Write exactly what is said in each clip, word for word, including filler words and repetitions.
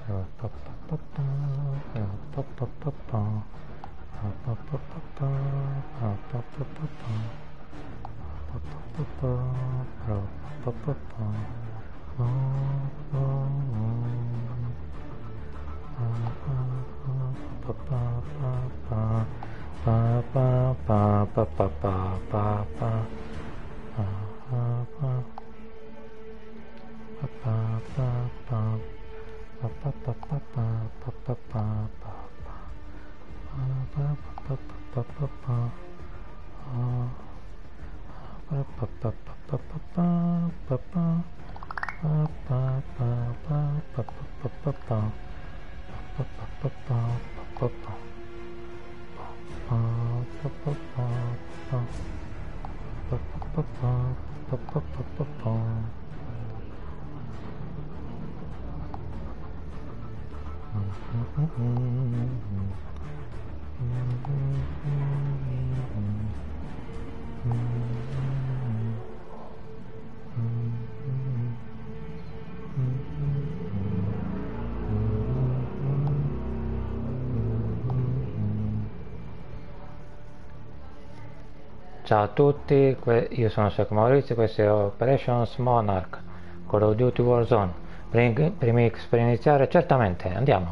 Ciao a tutti, io sono Sergio Maurizio, questo è Operations Monarch, Call of Duty Warzone. Primi X per iniziare? Certamente, andiamo.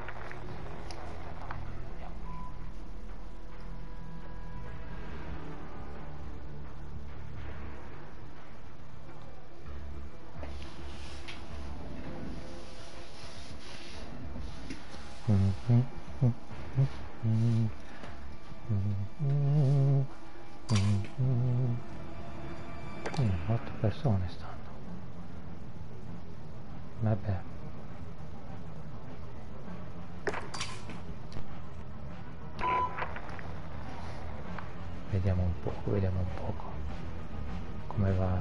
otto persone stanno. Vabbè. Vediamo un poco, vediamo un poco come va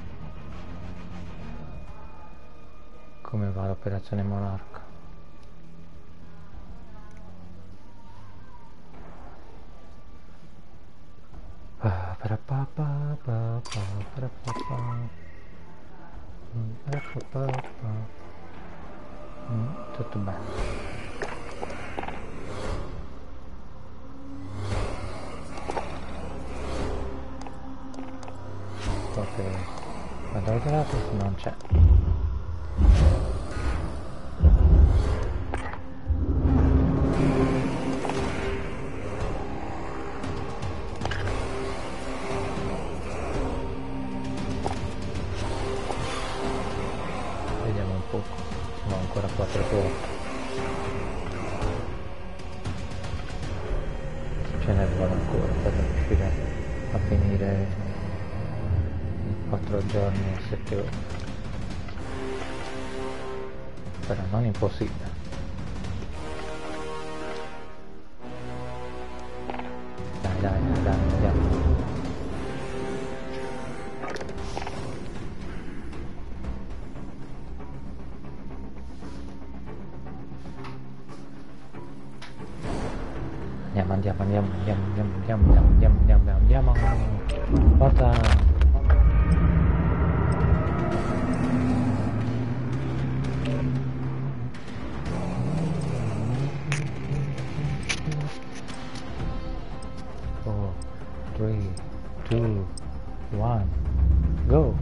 come va l'operazione Monarch. Tutto bene. Ok, vado al gratis, non c'è. Vediamo un po', sono ancora quattro porte. Ce ne vuole ancora per riuscire a finire in quattro giorni e sette ore. Però non impossibile. Dai, dai, dai, andiamo. Andiamo, andiamo, andiamo, andiamo, andiamo, andiamo, andiamo, andiamo, andiamo, andiamo. Forza! four, three, two, one, go!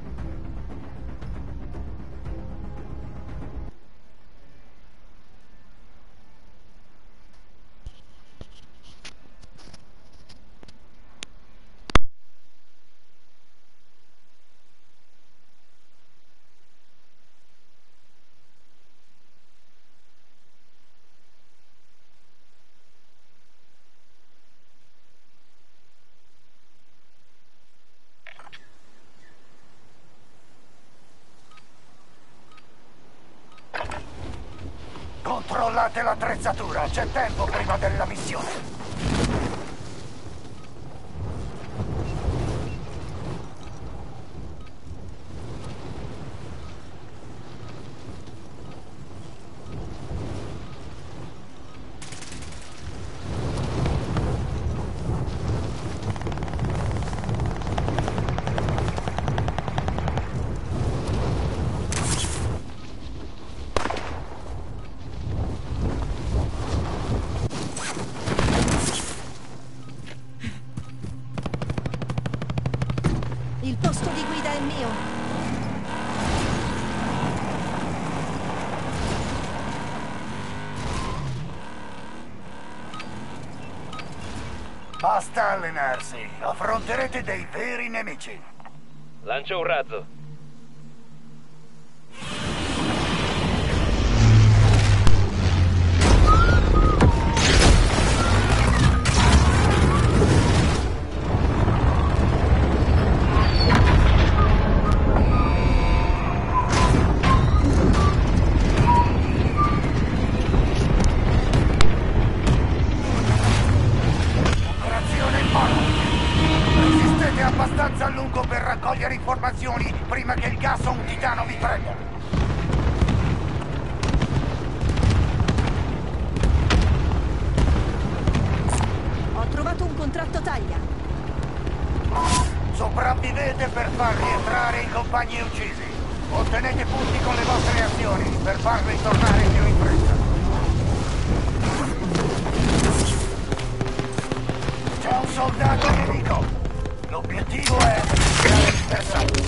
Controllate l'attrezzatura, c'è tempo prima della missione. Basta allenarsi. Affronterete dei veri nemici. Lancio un razzo. Abbastanza a lungo per raccogliere informazioni prima che il gas o un titano vi prenda. Ho trovato un contratto taglia. Sopravvivete per far rientrare i compagni uccisi. Ottenete punti con le vostre azioni per farli tornare più in fretta. C'è un soldato nemico. L'obiettivo è il bersaglio.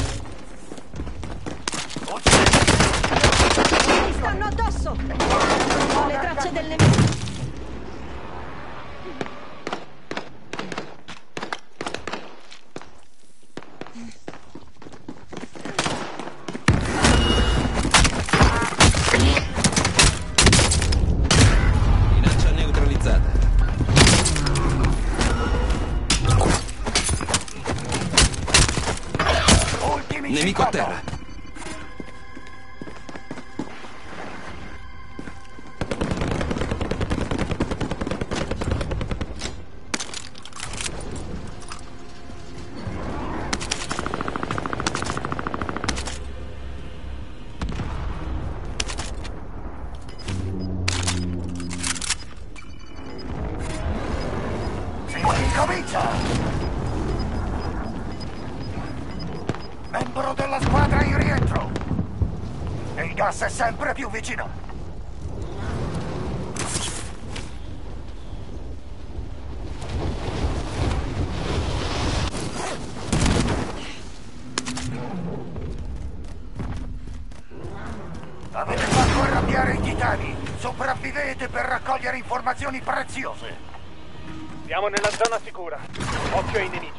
Mi stanno addosso! Ho le tracce del nemico. Minaccia neutralizzata. Nemico a terra. Si ricomincia! Membro della squadra in rientro! Il gas è sempre più vicino! Avete fatto arrabbiare i titani! Sopravvivete per raccogliere informazioni preziose! Siamo nella zona sicura. Occhio ai nemici.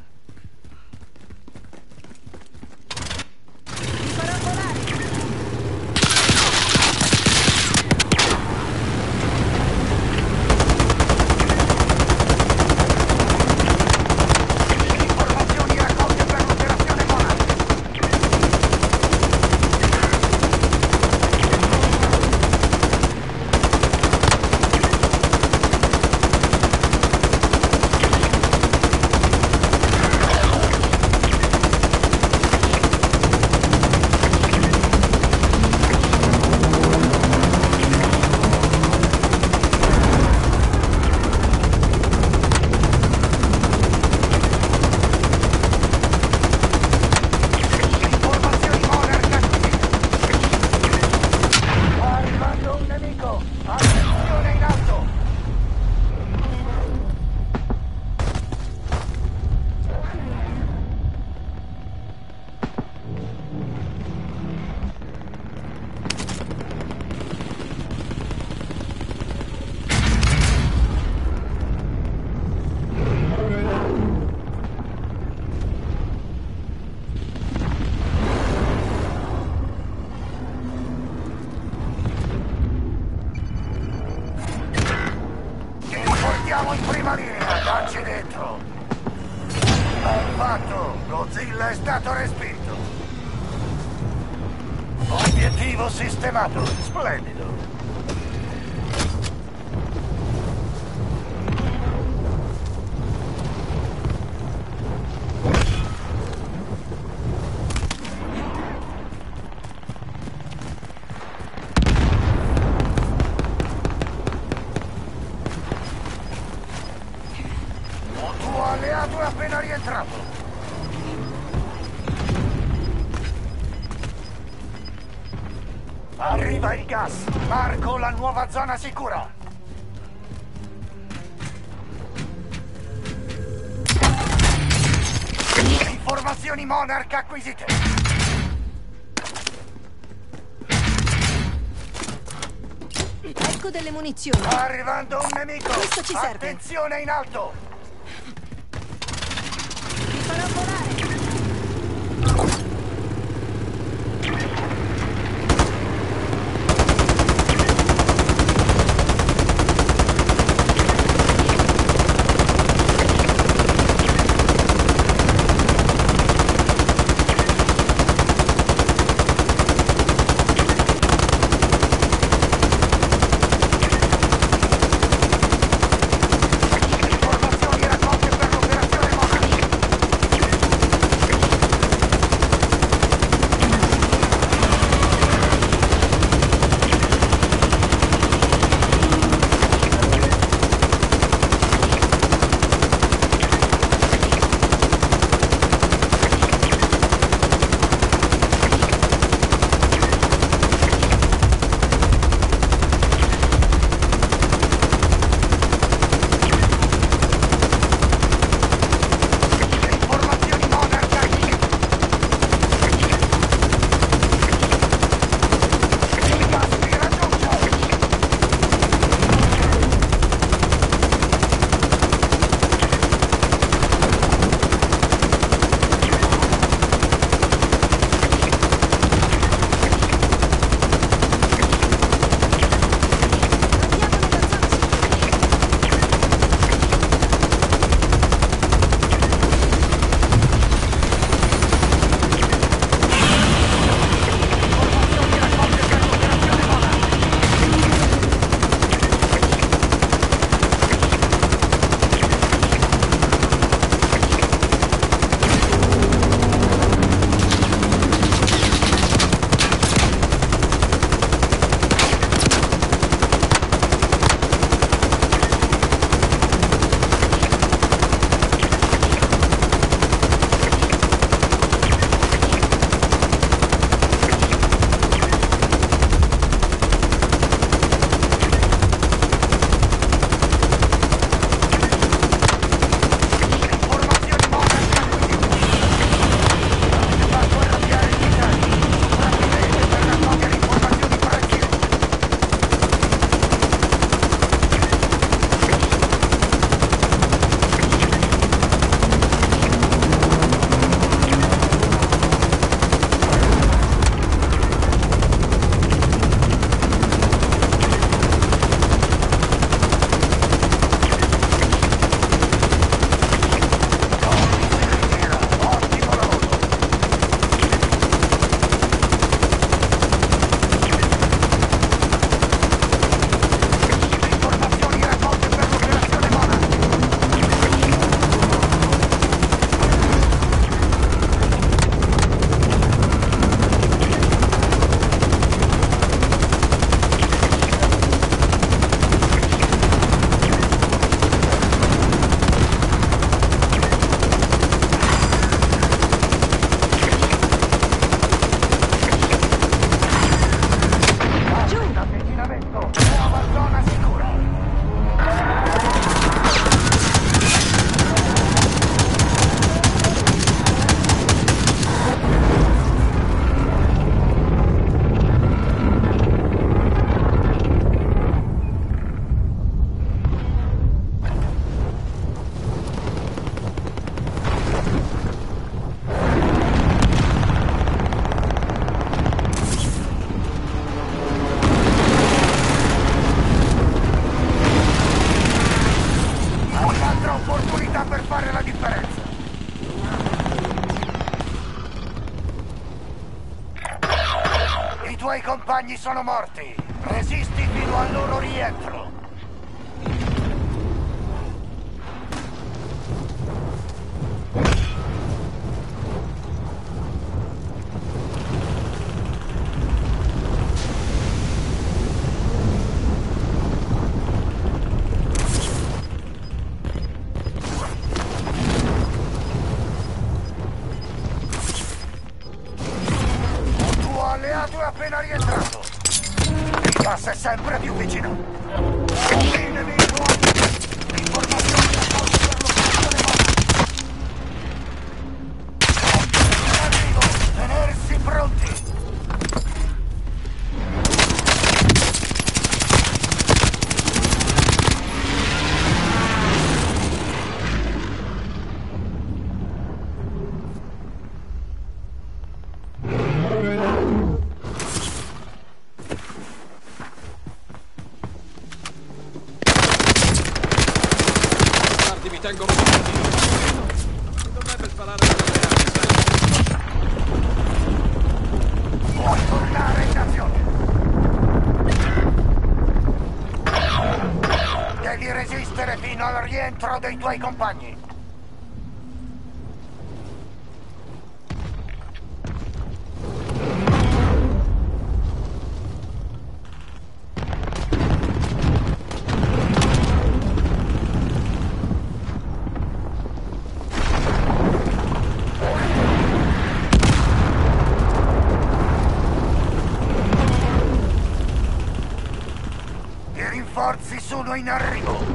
Siamo in prima linea, dacci dentro! Ben fatto! Godzilla è stato respinto! Obiettivo sistemato! Splendido! Alleato è appena rientrato. Arriva il gas. Marco la nuova zona sicura. Informazioni Monarch acquisite. Ecco delle munizioni. Sta arrivando un nemico. Questo ci serve. Attenzione in alto. tuoi compagni sono morti. Resisti fino al loro rientro. È appena rientrato. Il gas è sempre più vicino. Il nemico. Informazioni da forza per l'operazione Mona. In arrivo. Tenersi pronti. Mi tengono non dovrebbe sparare da Puoi tornare in azione. Devi resistere fino al rientro dei tuoi compagni. Forzi sono in arrivo.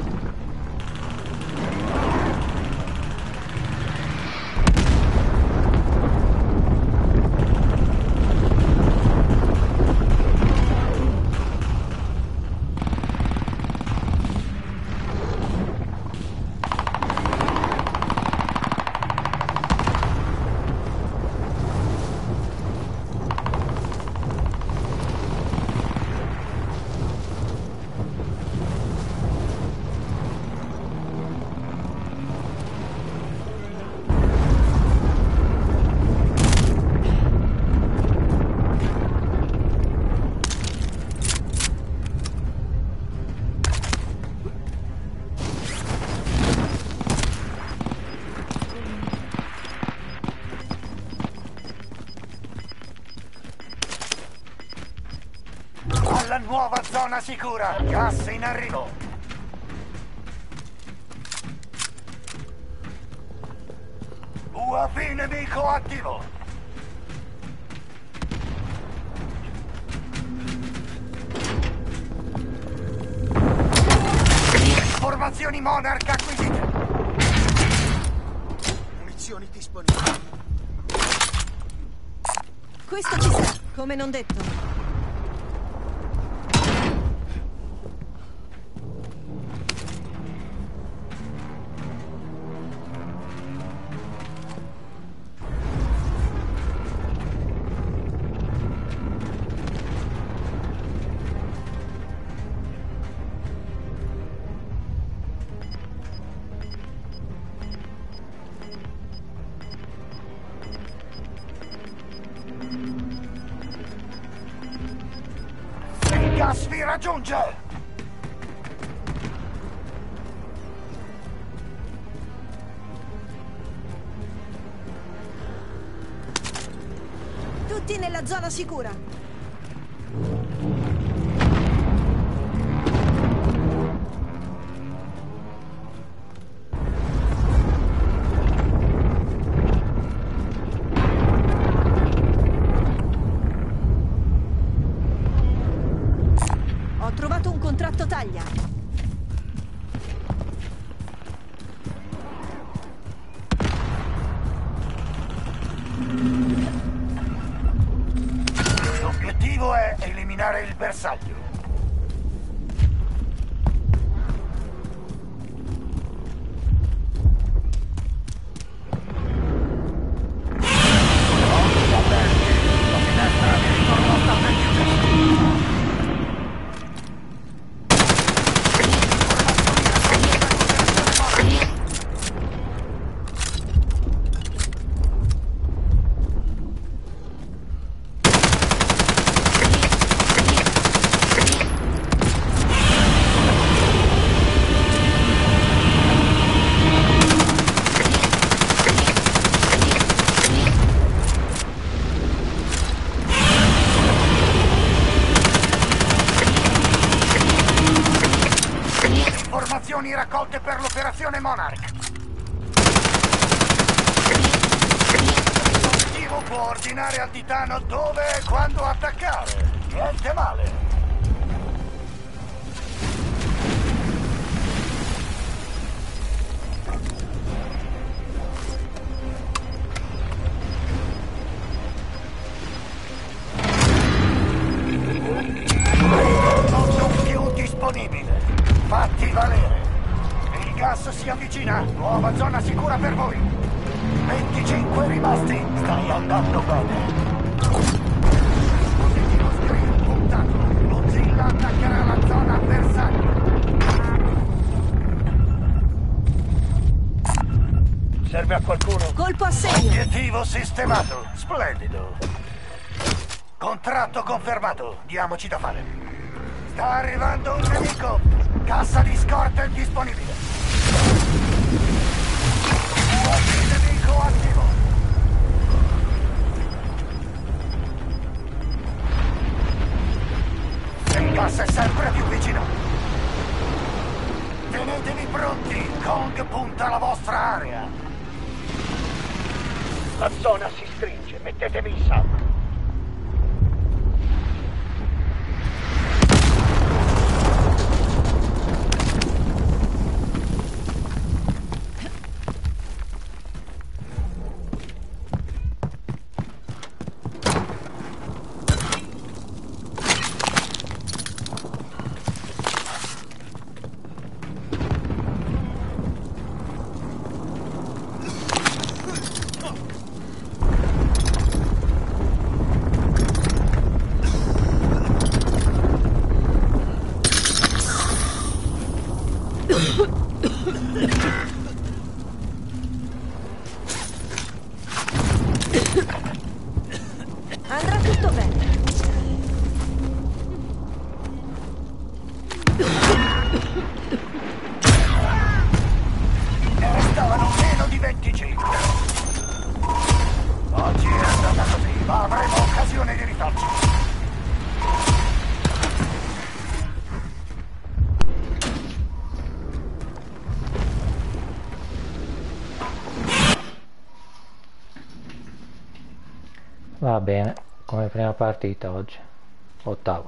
Alla nuova zona sicura. Gas in arrivo. U A V nemico attivo. Informazioni Monarch acquisite. Munizioni disponibili. Questo ci serve, come non detto. Il gas vi raggiunge! Tutti nella zona sicura. Ho trovato un contratto taglia. L'obiettivo è eliminare il bersaglio. munizioni raccolte per l'operazione Monarch. L'obiettivo può ordinare al titano dove e quando attaccare. Niente male. Non più disponibile. Fatti valere. Il gas si avvicina. Nuova zona sicura per voi. venticinque rimasti. Stai andando bene. Dispositivo screen puntato. Mozilla attaccherà la zona avversaria. Serve a qualcuno? Colpo a segno. Obiettivo sistemato. Splendido. Contratto confermato. Diamoci da fare. Sta arrivando un nemico. Cassa di scorta disponibile. Qualche nemico attivo. Il gas è sempre più vicino. Tenetevi pronti. Kong punta la vostra area. La zona si stringe. Mettetevi in salvo. Andrà tutto bene. Ne restavano meno di venticinque. Oggi è andata così, ma avremo occasione di rifarci. Va bene, come prima partita oggi, ottavo.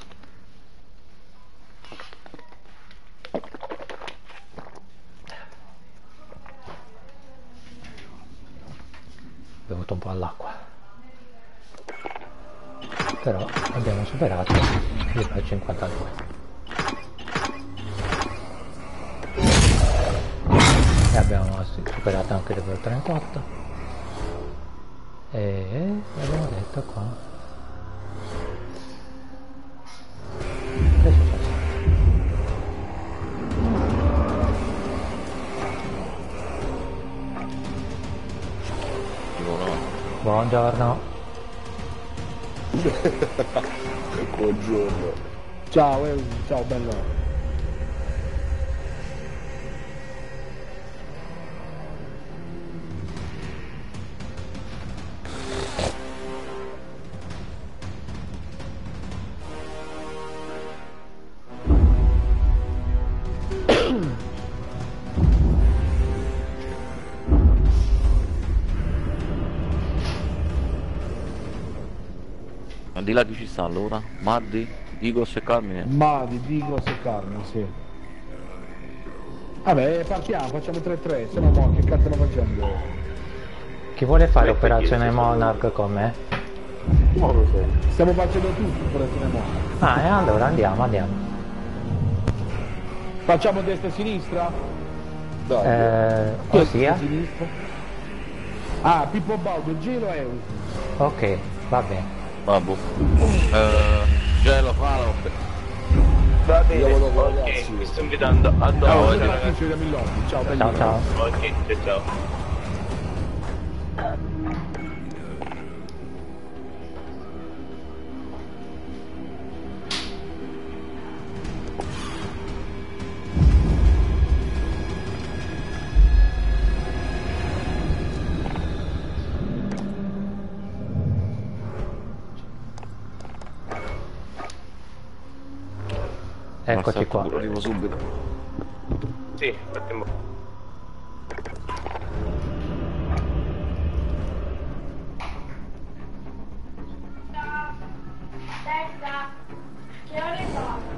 Ho bevuto un po' all'acqua, però abbiamo superato il livello cinquantadue e abbiamo superato anche il livello trentotto. E abbiamo detto qua che è successo? Buongiorno. Buongiorno. Ciao, eh, ciao bello. Al di là chi ci sta allora? Maddi, Digos e Carmine? Madi, Digos e Carmine, sì. Vabbè, partiamo, facciamo tre tre, se no mo, che cazzo stiamo facendo? Chi vuole fare operazione Monarch con me? Non lo so. Stiamo facendo tutto operazione Monarch. Ah, e allora andiamo, andiamo. Facciamo destra e sinistra? Dai. Eh, ossia? Sinistra. Ah, Pippo Baudo, giro e ok, va bene. Vabbè. Uh, gelo, fallo. Va bene, ok, mi sto invitando a dopo. Ciao, ci vediamo in lobby. Ciao, ciao, ciao. Ok, ciao ciao. Eccoti qua. Arrivo subito. Sì, fattiamo. Testa, che ore sono?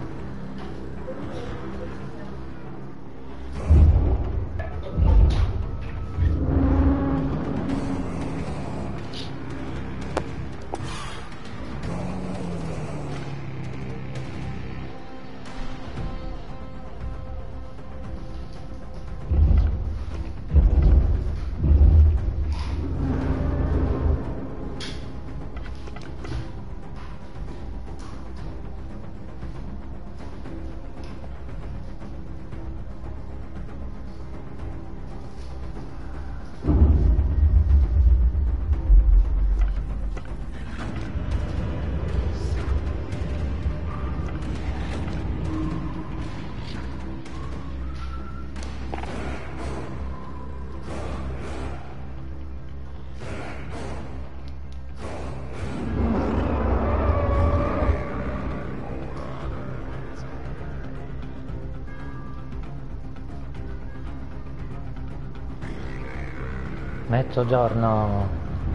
Mezzogiorno.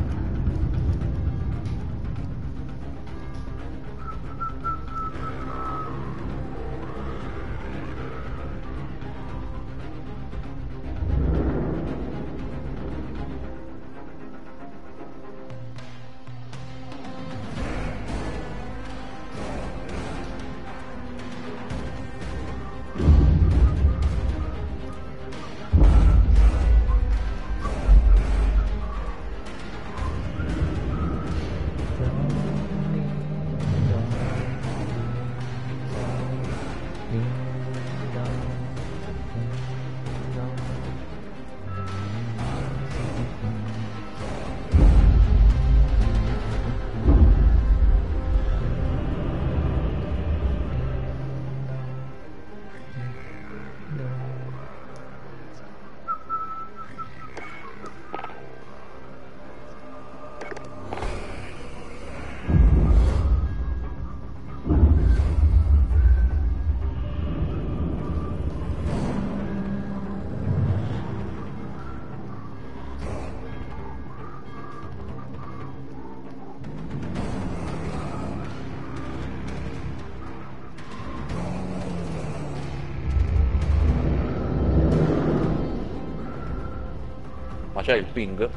Ma c'è il ping?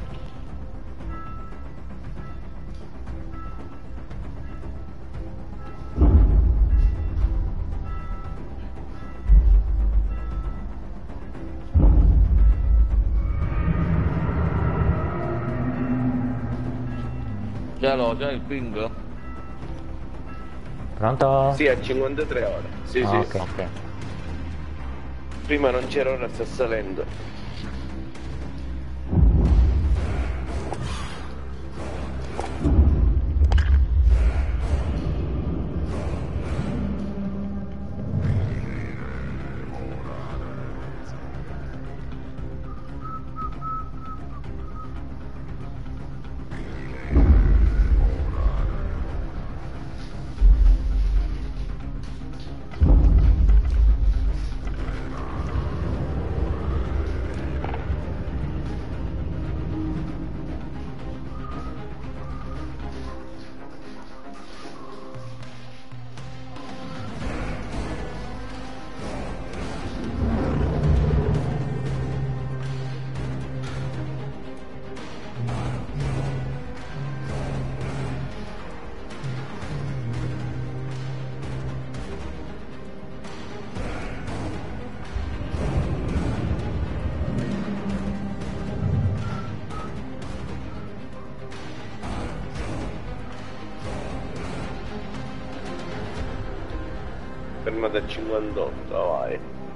Già lo, già il ping? Pronto? Sì, a cinquantatré ore. Sì, Ah, sì. ok. Ok. Prima non c'era, ora sta salendo. Fermata a cinquantotto, vai.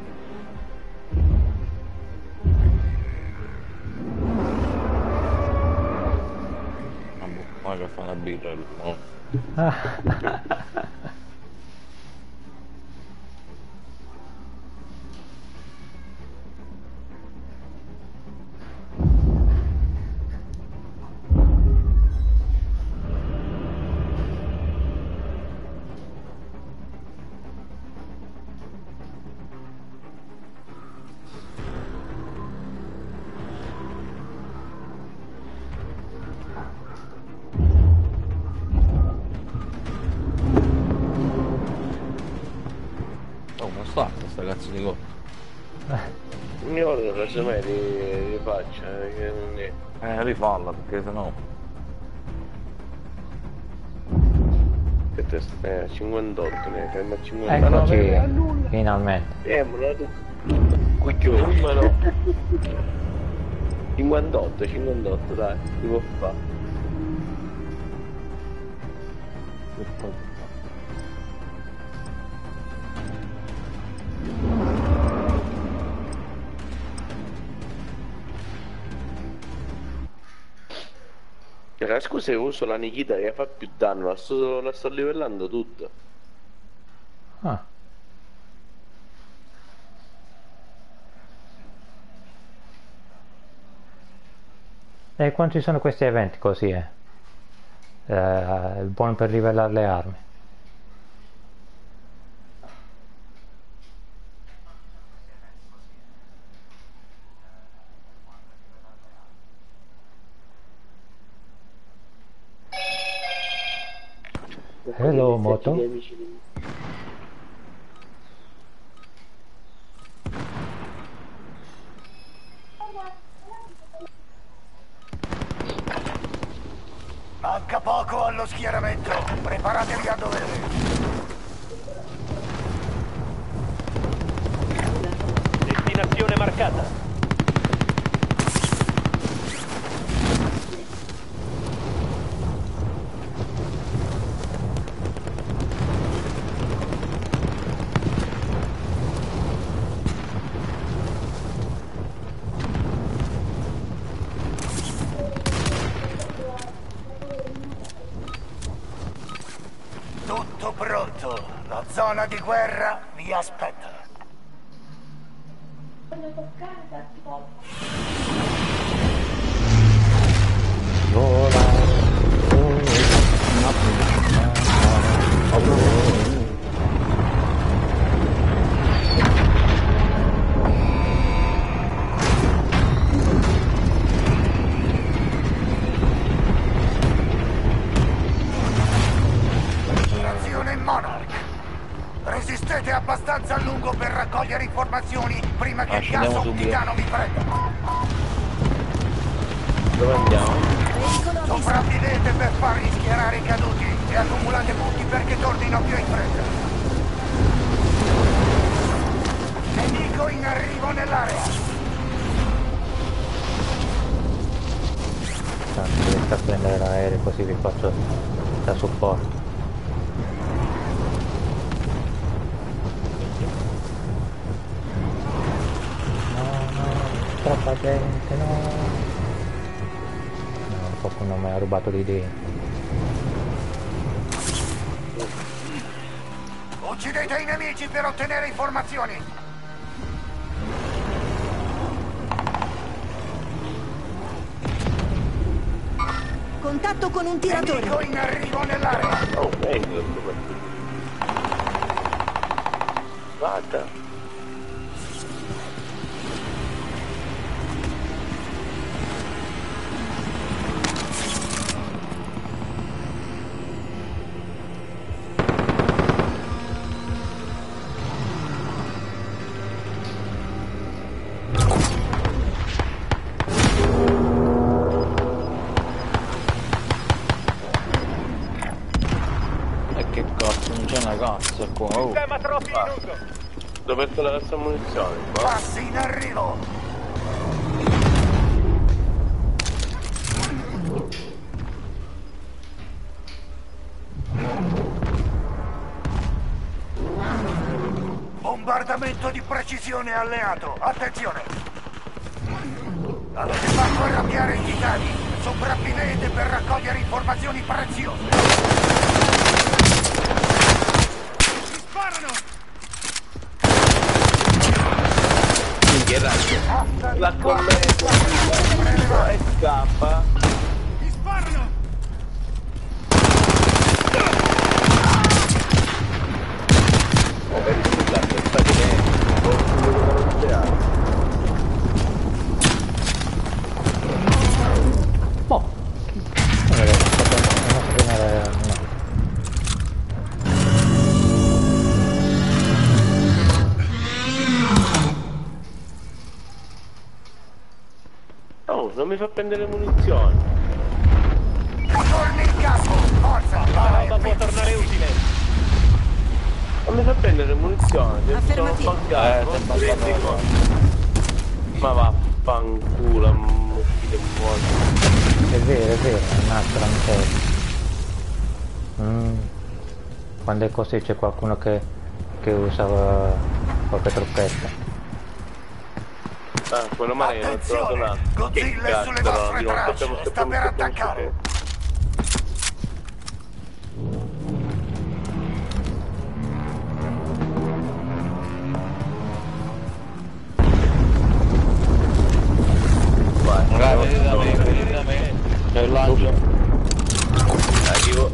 Ma che fa una birra l'uomo. fatta sta cazzo di cosa? Io voglio casomai li, li faccio, perché non è. Eh, rifalla perché sennò. Che te stai a cinquantotto, ne ferma a cinquantotto. Eccoci, finalmente. Eh, ma non tu. Cucchioni, ma no. cinquantotto, cinquantotto, dai, si può fare. Raga, scusa, io uso la Nikita che fa più danno, la sto, la sto livellando tutta. Ah. E quando ci sono questi eventi così è, eh, è buono per livellare le armi. Hello Moto. Manca poco allo schieramento, preparatevi a dovere. Destinazione marcata. Tutto pronto, la zona di guerra vi aspetta. Voglio toccare tanti volte. Vola. Operazione Monarch. Resistete abbastanza a lungo per raccogliere informazioni prima che il Scendiamo caso subito. titano vi prenda. Dove andiamo? Sopravvivete per far rischierare i caduti e accumulate punti perché tornino più in fretta. Nemico in arrivo nell'area. Tanto riesco a prendere l'aereo così vi faccio da supporto. Troppa gente, no! No, qualcuno mi ha rubato l'idea. Uccidete i nemici per ottenere informazioni. Contatto con un tiratore. Nemico in arrivo nell'area. Oh, meglio. Vada. E che cazzo, non c'è una cazzo qua. Oh. Sistema troppi minuto. Dove metto la cassa munizioni? Qua? Passi in arrivo. Bombardamento di precisione alleato. Attenzione. Avete fatto arrabbiare i titani. Sopravvivete per raccogliere informazioni preziose. La colletta e scappa. Mi sparano! Oh, vedi scusate, sta di Boh! Non è stato il nostro primo no. non mi fa prendere munizioni. Torni in casco, forza! La roba può tornare utile. Non mi fa prendere munizioni, se sono Affermativo. bancato, Eh, non sei prendi bancato. cose. Ma vaffanculo, mucchite muoio. È vero, è vero, è un altro amico. Mm. Quando è così c'è qualcuno che, che usa uh, qualche trucchetto. Ah, quello male non ho trovato un Attenzione! altro. Che Godzilla è sulle cazzo, no, vostre dico, tracce, facciamo ste sta per punte, attaccare. punte. Vai, Raga, andiamo venite da me, sopra. venite da me. C'è il lancio. Arrivo.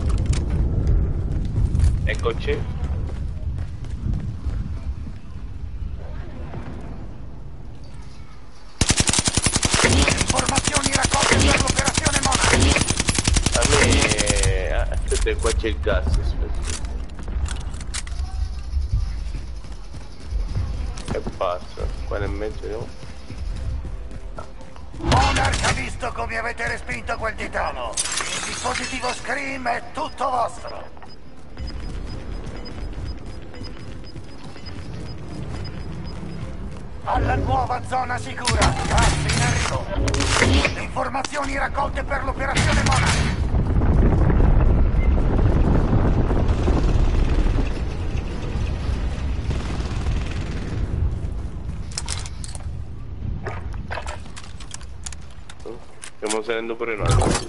Eccoci. Informazioni raccolte per l'operazione Monarch. A me... ah, aspetta, qua c'è il gas, aspetta. Che passa? Qua nel mezzo no? Monarch ha visto come avete respinto quel titano. Il dispositivo Scream è tutto vostro. Alla nuova zona sicura, gas in arrivo. Informazioni raccolte per l'operazione Monarch. Stiamo salendo pure noi.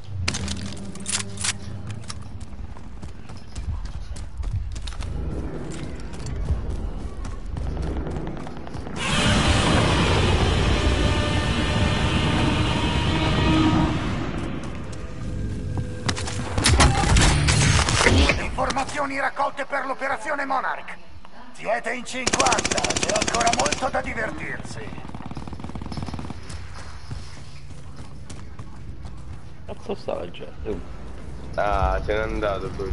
Informazioni raccolte per l'operazione Monarch. Siete in cinquanta, c'è ancora molto da divertirsi. Cazzo sta la gente? Ah, se n'è andato poi.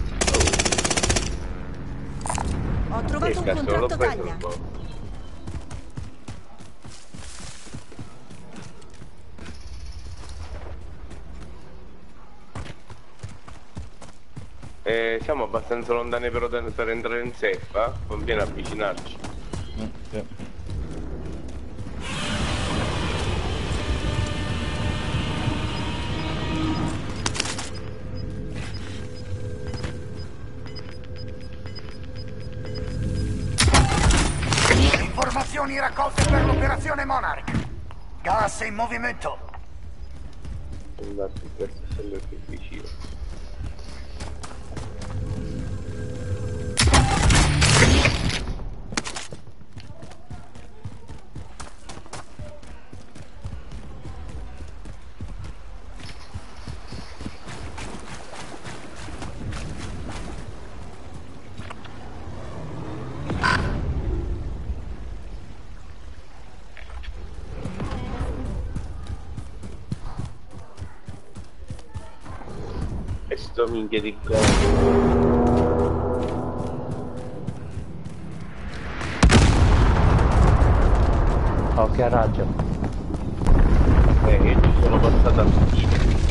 Ho Che trovato un cazzo, l'ho contratto preso taglia. un po'. Eh, siamo abbastanza lontani però da- per entrare in zeppa, conviene avvicinarci. Mm, sì. Informazioni raccolte per l'operazione Monarch. Gas in movimento. Andate, questo è sempre più vicino. E sto minchia di cazzo. Occhio a raggio. Eh, io ci sono passato a tutti.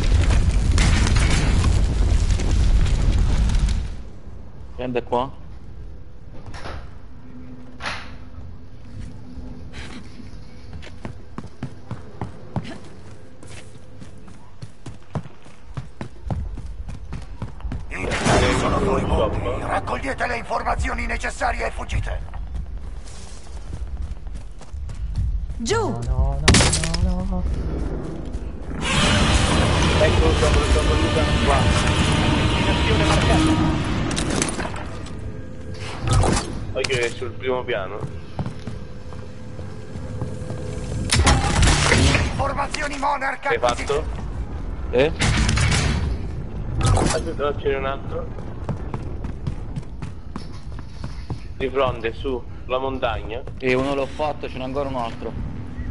Prende qua. Sono voi uomini. Raccogliete le informazioni necessarie e fuggite. Giù! No, no, no, no. Ecco il dopo il dopo Luca qua. Destinazione marcata. Occhio che è sul primo piano. Informazioni Monarch. Hai acquisite. fatto? Eh? Aspetta, no, ce n'è un altro. Di fronte, su, la montagna. E uno l'ho fatto, ce n'è ancora un altro.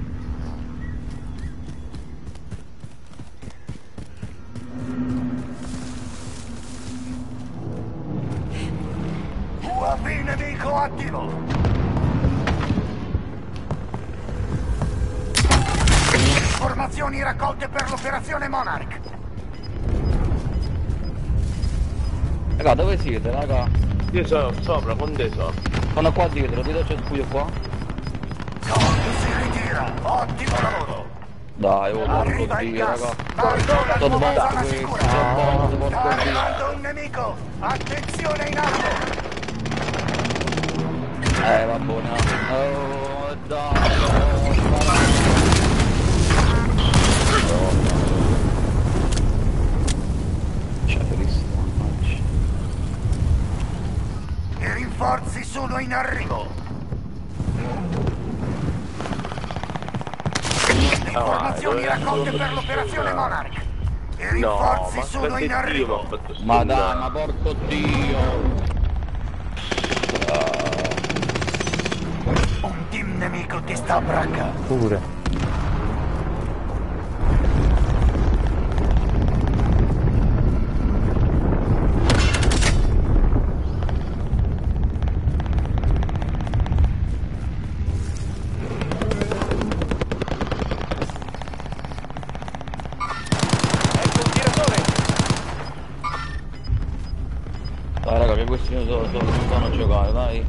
U A V nemico attivo. Informazioni raccolte per l'operazione Monarch. Raga, dove siete, raga? Io sono sopra, con te so. Sono qua dietro, dietro c'è il buio qua. Conte si ritira. Ottimo lavoro. Dai, oh porco Arriva il dio, gas. raga. Marco la Sto tua sbagliando zona questo, sicura. sto sbagliando, Sta porco dio. arrivando un nemico. Attenzione in alto. Eh, va buona. Oh, dai, oh, c'è verissimo, mannaggia. I rinforzi sono in arrivo. Informazioni raccolte per l'operazione Monarch. I rinforzi ma sono in aspetta, io arrivo. m'ho fatto Ma sfondare. dai, ma porco dio. Un team nemico ti sta abbraccando. Pure. Ecco un tiratore. Dai raga, che questi non sono, sono, non sanno giocare, dai.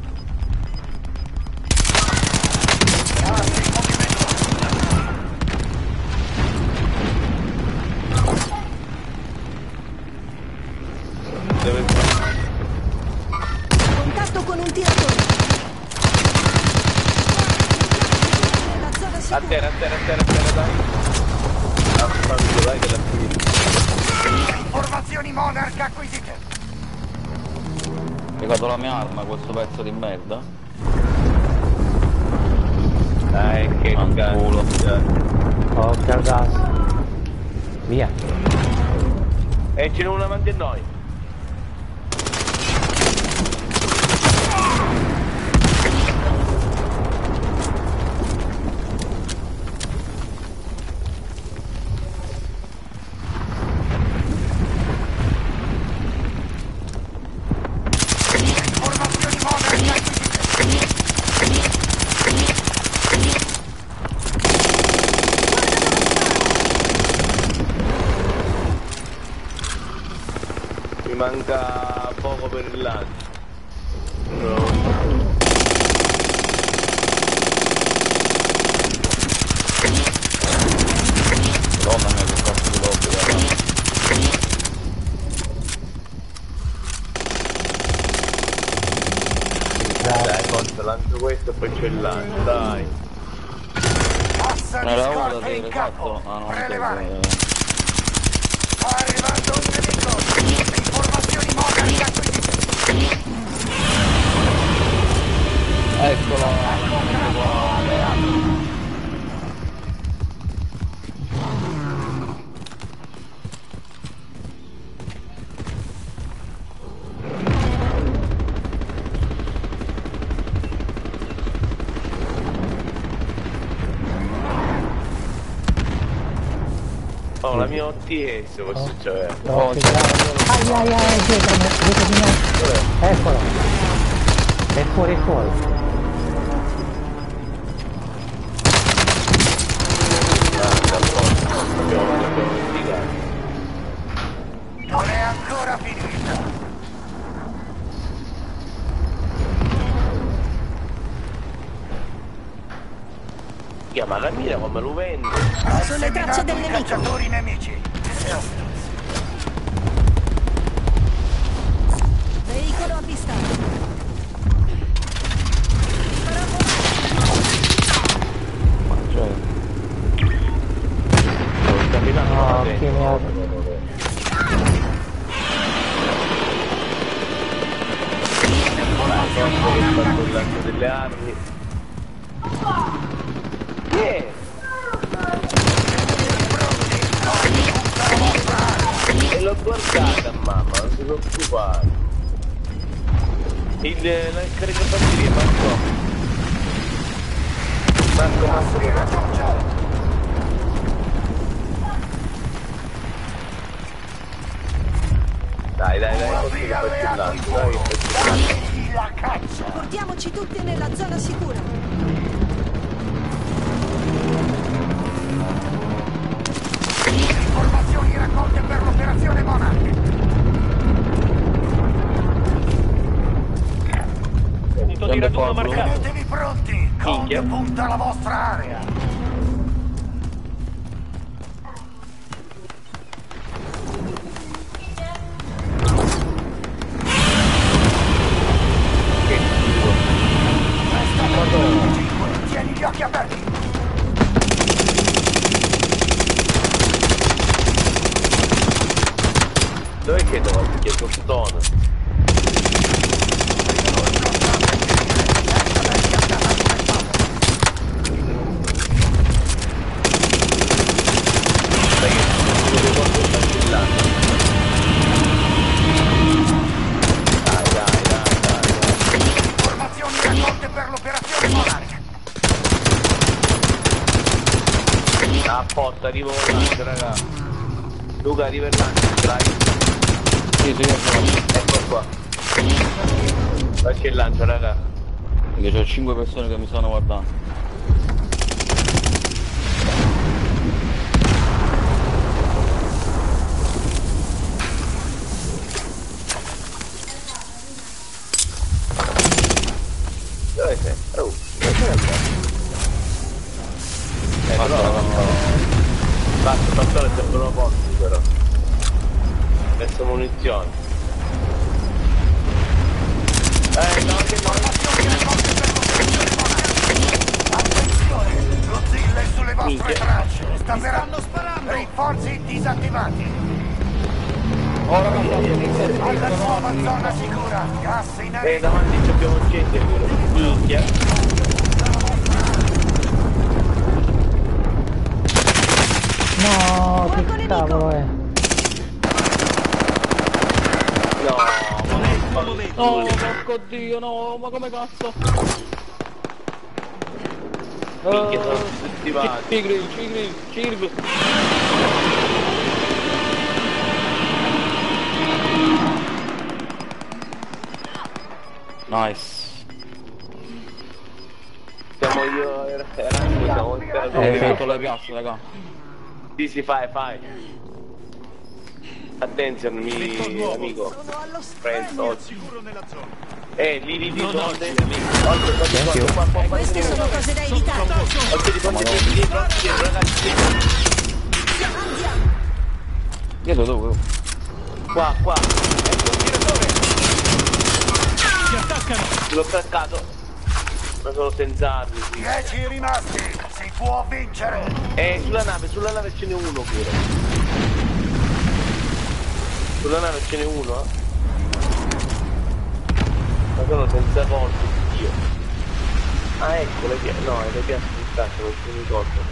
Deve fare. Contatto con un tiratore. La zona A sicura. terra, a terra, a terra, a terra, dai. Affanculo, dai che l'ha finita. Informazioni Monarch acquisite. Ho legato la mia arma, questo pezzo di merda. Dai, che Fanculo. cazzo. Occhio al gas. Via. E ce n'è uno davanti a noi. Informazioni Monarch acquisite. Mi manca poco per il lancio. No. Madonna mia, che cazzo di lobby, raga. Dai, forza, lancio questo e poi c'è il lancio, dai. Massa di Era uno da scorte in dire, campo. cazzo. Ah no, Prelevare. non Sta arrivando un nemico. Informazioni Monarch acquisite. Eccolo. Oh, la mia O T S questo c'è. Oh, Occhio, ai ai ai, dietro, dietro di me. Eccolo. È fuori, è fuori. Non è ancora finita. Ma la mira come lo vende? Hai Sono le tracce seminato del i nemico. cacciatori nemici. Veicolo avvistato. Cioè, Sto camminando No, da che dentro. merda. Forse che fatto il lancio delle armi. Yeah. E l'ho guardata mamma, non ti preoccupare. Il, la caricabatteria, Marco. Marco, Marco. Dai, dai, dai, così che faccio il lancio, dai, che faccio il lancio. La caccia. Portiamoci tutti nella zona sicura. di raduno marcato. Tenetevi pronti! Conte punta alla vostra area! Tieni gli occhi aperti! Dove che devo chiedo stone? Apposta, arrivo con l'angelo, raga. Luca, arriva il lancio, dai. Sì, sì, ecco. Ecco qua. Facci il lancio, raga. Perché c'ho cinque persone che mi stanno guardando. Dove sei? Oh, dove sei andato? Eh, però... Basta, passare sembrano posti però. Messo munizioni. Eh no, che no. Attenzione! Lo Zilla è sulle vostre Minchia. tracce! Sta per... Stanno sparando! Rinforzi disattivati! Ora mi Alla nuova zona sicura! Gas in Eh, arrivo! davanti abbiamo gente, minchia. No, che cavolo è? No, ma No, porco dio, no, ma come cazzo? minchia sono tutti vati. Cigri, cigri, cigri. Nice. Siamo io e Erasmo, siamo Ho interazioni. fatto le piazze, raga. Sì, sì, fai, fai. Attenzione, mi amico. Sono allo Friends, stemma! oggi. Sicuro nella zona! Eh, lì, lì, lì, Non sono oggi, dentro. amico. Oltre, oltre, Thank you. qua, qua, qua, Queste sono cose da evitare. oltre di fronte, lì, lì, lì, ragazzi. Dietro dove? Qua, qua. Ecco il tiratore. Ci attaccano. L'ho attaccato. Ma sono senza armi, sì. Dieci rimasti! Si può vincere! Eh, sulla nave, sulla nave ce n'è uno pure. Sulla nave ce n'è uno, eh. Ma sono senza colpi, Dio. Ah, ecco le piazze. No, le piazze di cazzo, non ci ricordo.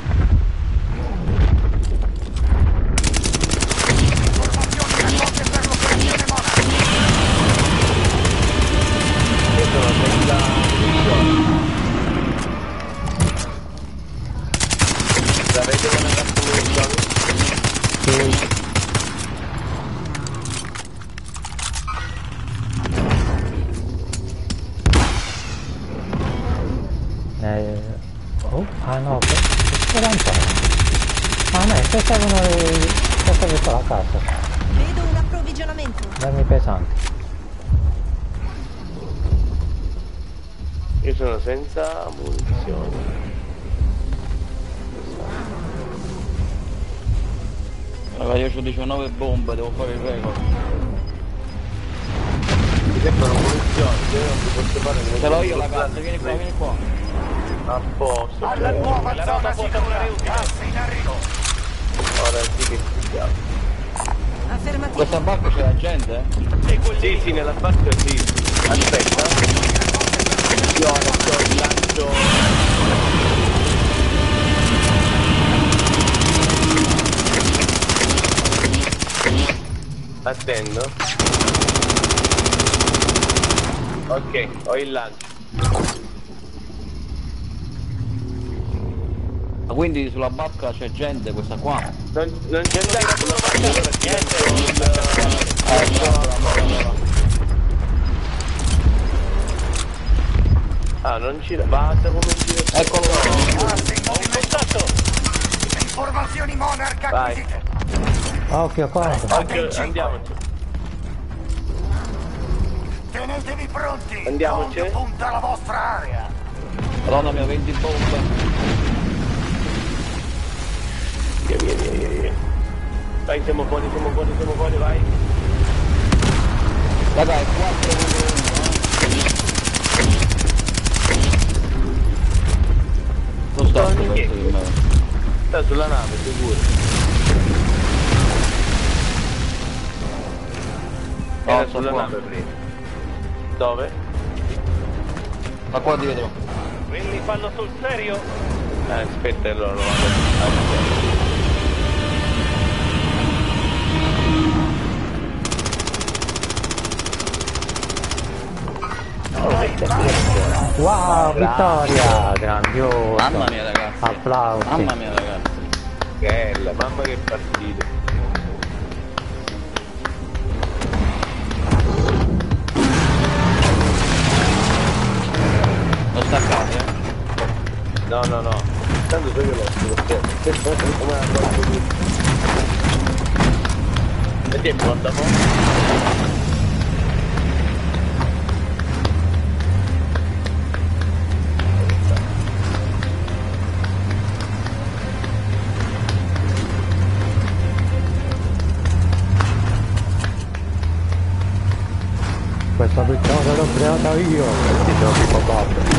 Informazioni raccolte per l'operazione Monarch! Io sono senza munizioni. L'avete una cazzo di munizioni? Sì. Eh, oh, ah no, che che lanciare? Ah no, se servono le... se serve qua la casa. Vedo un approvvigionamento. Darmi pesanti. Io sono senza munizioni. Raga, io ho diciannove bombe, devo fare il record. Mi servono munizioni, io non ti posso fare niente. Ce l'ho io la cazzo, vieni qua, vieni qua. A posto. Alla cioè, nuova la zona roba può sicura! tornare utile. Gas in arrivo! Ora sì che ci siamo. Affermativo. Questa barca c'è la gente, eh? Seguo il Sì, nemico. sì, nella barca sì. Aspetta. Io adesso il lancio. Attendo. Ok, ho il lancio. Ma quindi sulla barca c'è gente, questa qua? Non, non c'è niente sulla barca, allora ti metto il... Eh, allora, allora. Ah, non ci... Basta come un giro. Eccolo qua. Gas in Ho un movimento! contatto. Informazioni Monarch Vai. acquisite! Occhio, corro. Ok, andiamoci. Tenetevi Tenetevi pronti! Andiamoci. Voglio punta alla vostra area! Madonna mia, venti bombe. Via, via, via, via, via. Dai, siamo fuori, siamo fuori, siamo fuori, vai. Raga, è quattro contro uno, eh. Non sto Niente. pezzo di me. Sta sulla nave, sicuro. No, Era sta sulla qua. nave prima. Dove? Ma qua dietro. Quelli fanno sul serio? Eh, aspetta, allora lo vado. Wow, vittoria! Grandioso! Mamma mia ragazzi. Applausi! Mamma mia ragazzi. Bella, mamma che partita. Non staccate, eh? No, no, no. Tanto so che l'ho fatto. Come ha fatto tutto. Vedi il portafoglio? Questa vittoria l'ho creata io! Questi giochi probabili!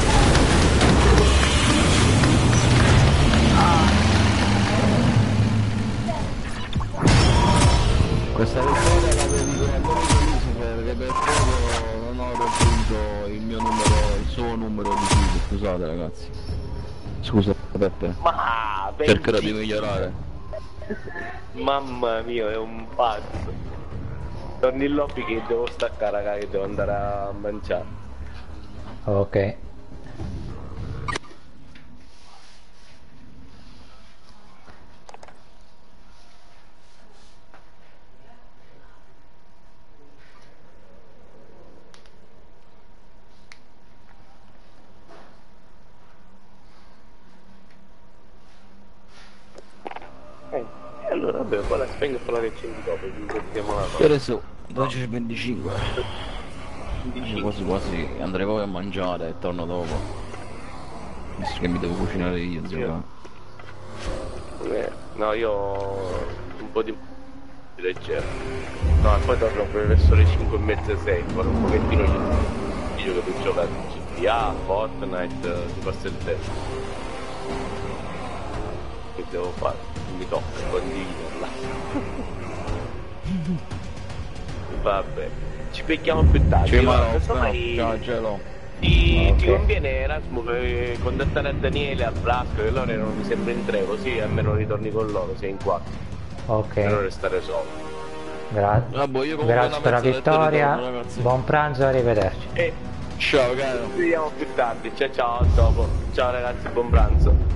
Questa vittoria la dedico a Lucifer perché per poco non ho raggiunto il mio numero, il suo numero di kill, scusate ragazzi. Scusa Peppe. Ma Cercherò di migliorare. Mamma mia, è un pazzo. Torni in lobby che devo staccare raga, che devo andare a mangiare. Ok. Eh, e allora vabbè, poi la spengo e poi la riaccendi dopo, quindi vediamo la E adesso dodici e venticinque. Io quasi quasi andrei poi a mangiare e torno dopo. Visto che mi devo cucinare io, zio. Eh, no, io ho un po' di leggero. No, e poi torno per verso le cinque e mezza sei, poi un pochettino io io che tu gioca a G T A, Fortnite, si passa il tempo. Che devo fare? Mi tocca condividerla. Vabbè, ci becchiamo più tardi. Ci guarda, mano, insomma, ciao cielo. Ti, Ok. ti conviene Erasmo eh, contattare a Daniele, a Blasco, che loro erano sempre in tre, così almeno ritorni con loro, sei in quattro, per non Ok. restare solo. Gra- Vabbè, io comunque grazie una per la mezz'oretta vittoria. ritorno, ragazzi. Buon pranzo, arrivederci. E Ciao caro. ci vediamo più tardi, ciao ciao, a dopo. Ciao ragazzi, buon pranzo.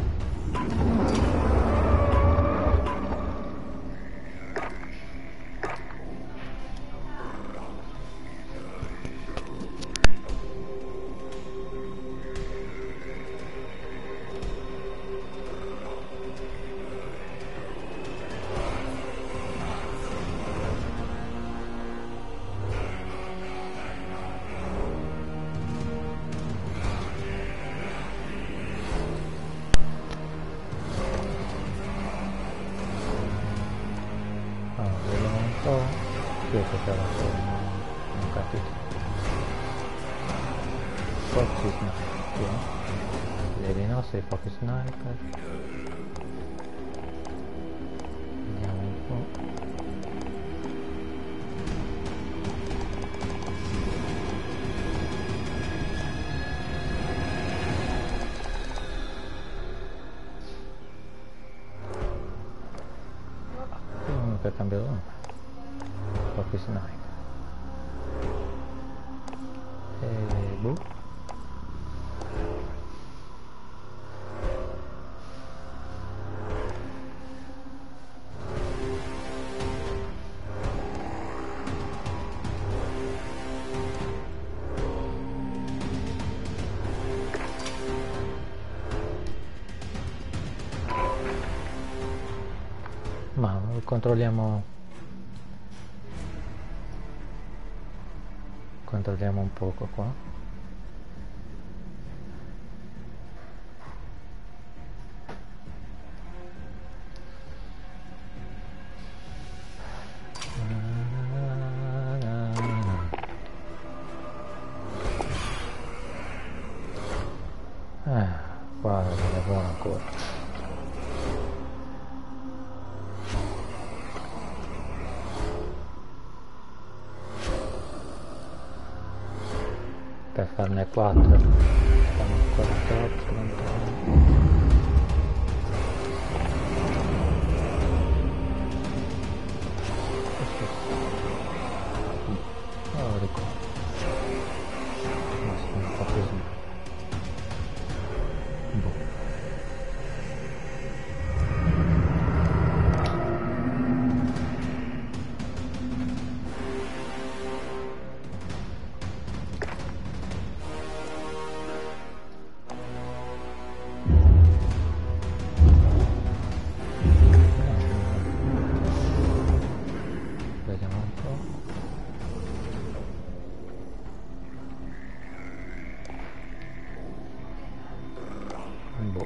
Ah, vediamo un po'. Chi è che c'era solo? Non ho capito. Forse sniper. Vedi i nostri pochi sniper. Vediamo un po'. Uno che ha cambiato nome. Pochi sniper. E boh. Ma controlliamo con controlliamo un poco qua. Eh, qua non è buono ancora. Per farne quattro siamo ancora troppo lontani. Non lo ricordo, ma sono un po' così. Boh. Vediamo un po'. Boh.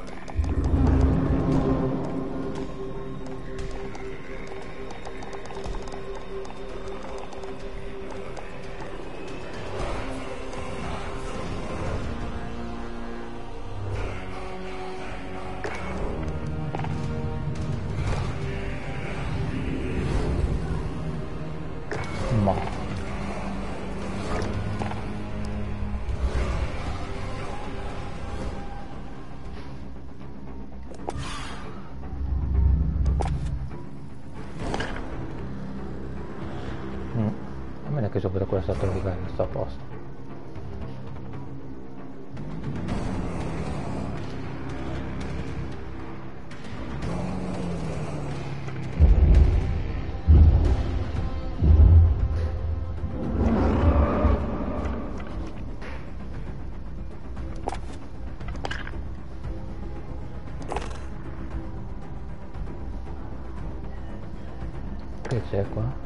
Ma mm. a meno che sopra questo altro livello sto a posto. Che c'è qua?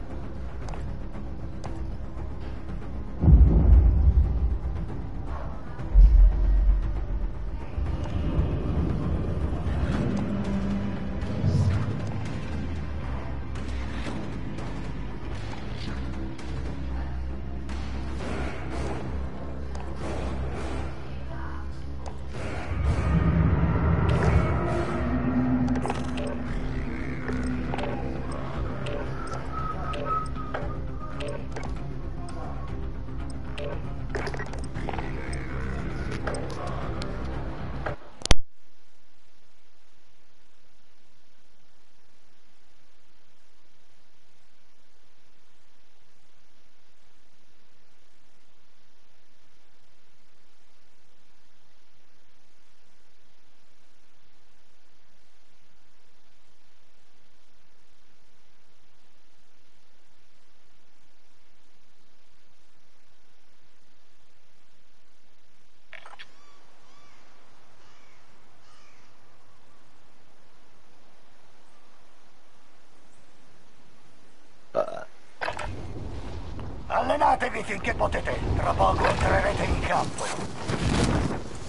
Allenatevi finché potete, tra poco entrerete in campo.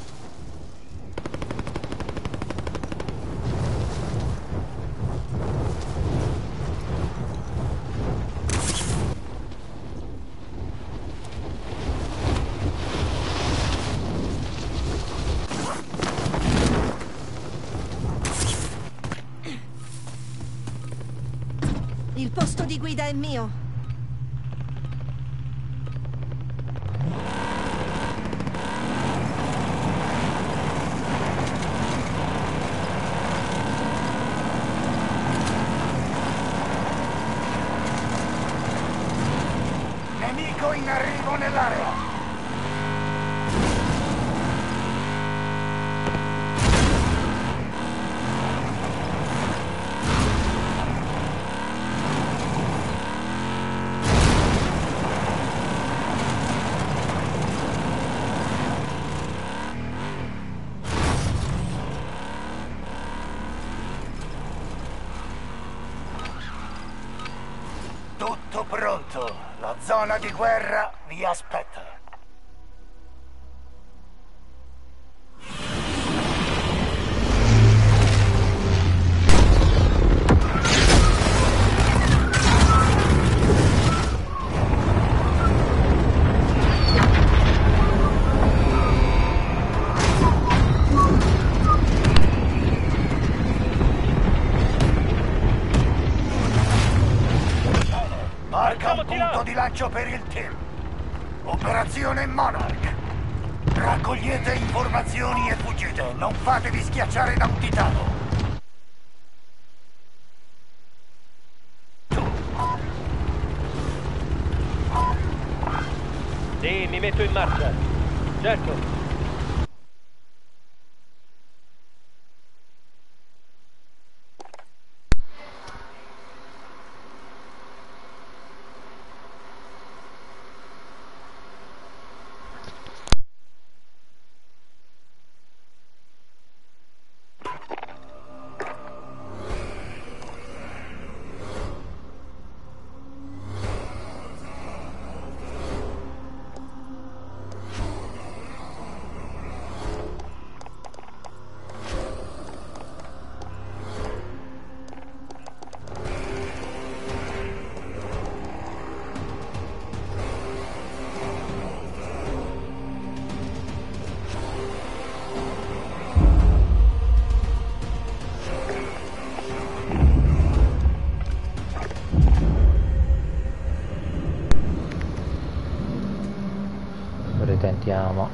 Il posto di guida è mio. Nemico in arrivo nell'area. Tutto pronto. La zona di guerra Mi aspetta. Marca un punto di lancio per il team. Operazione Monarch. Raccogliete informazioni e fuggite. Non fatevi schiacciare da un titano. Sì, mi metto in marcia. Certo. Ritentiamo.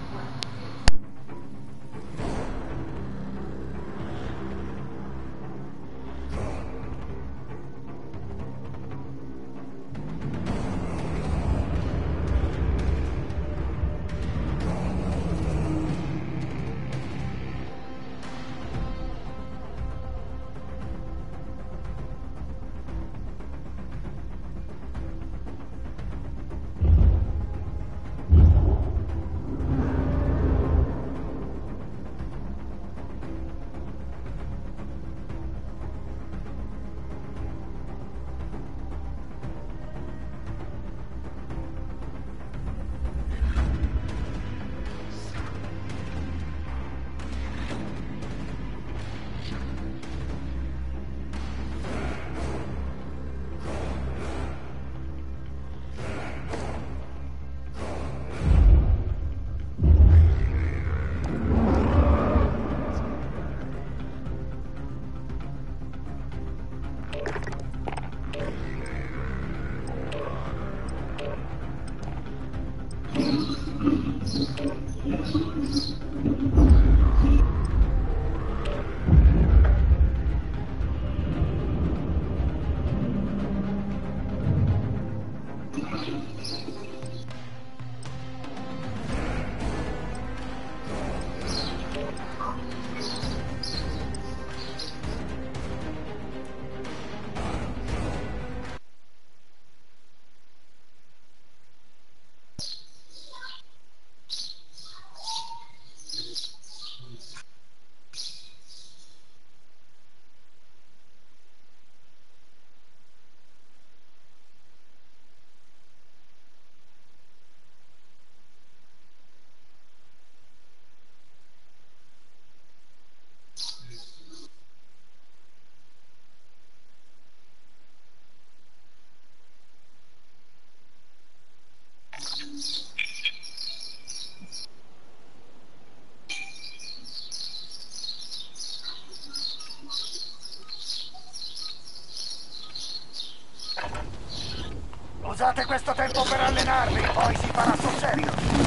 Usate questo tempo per allenarvi, poi si farà sul serio.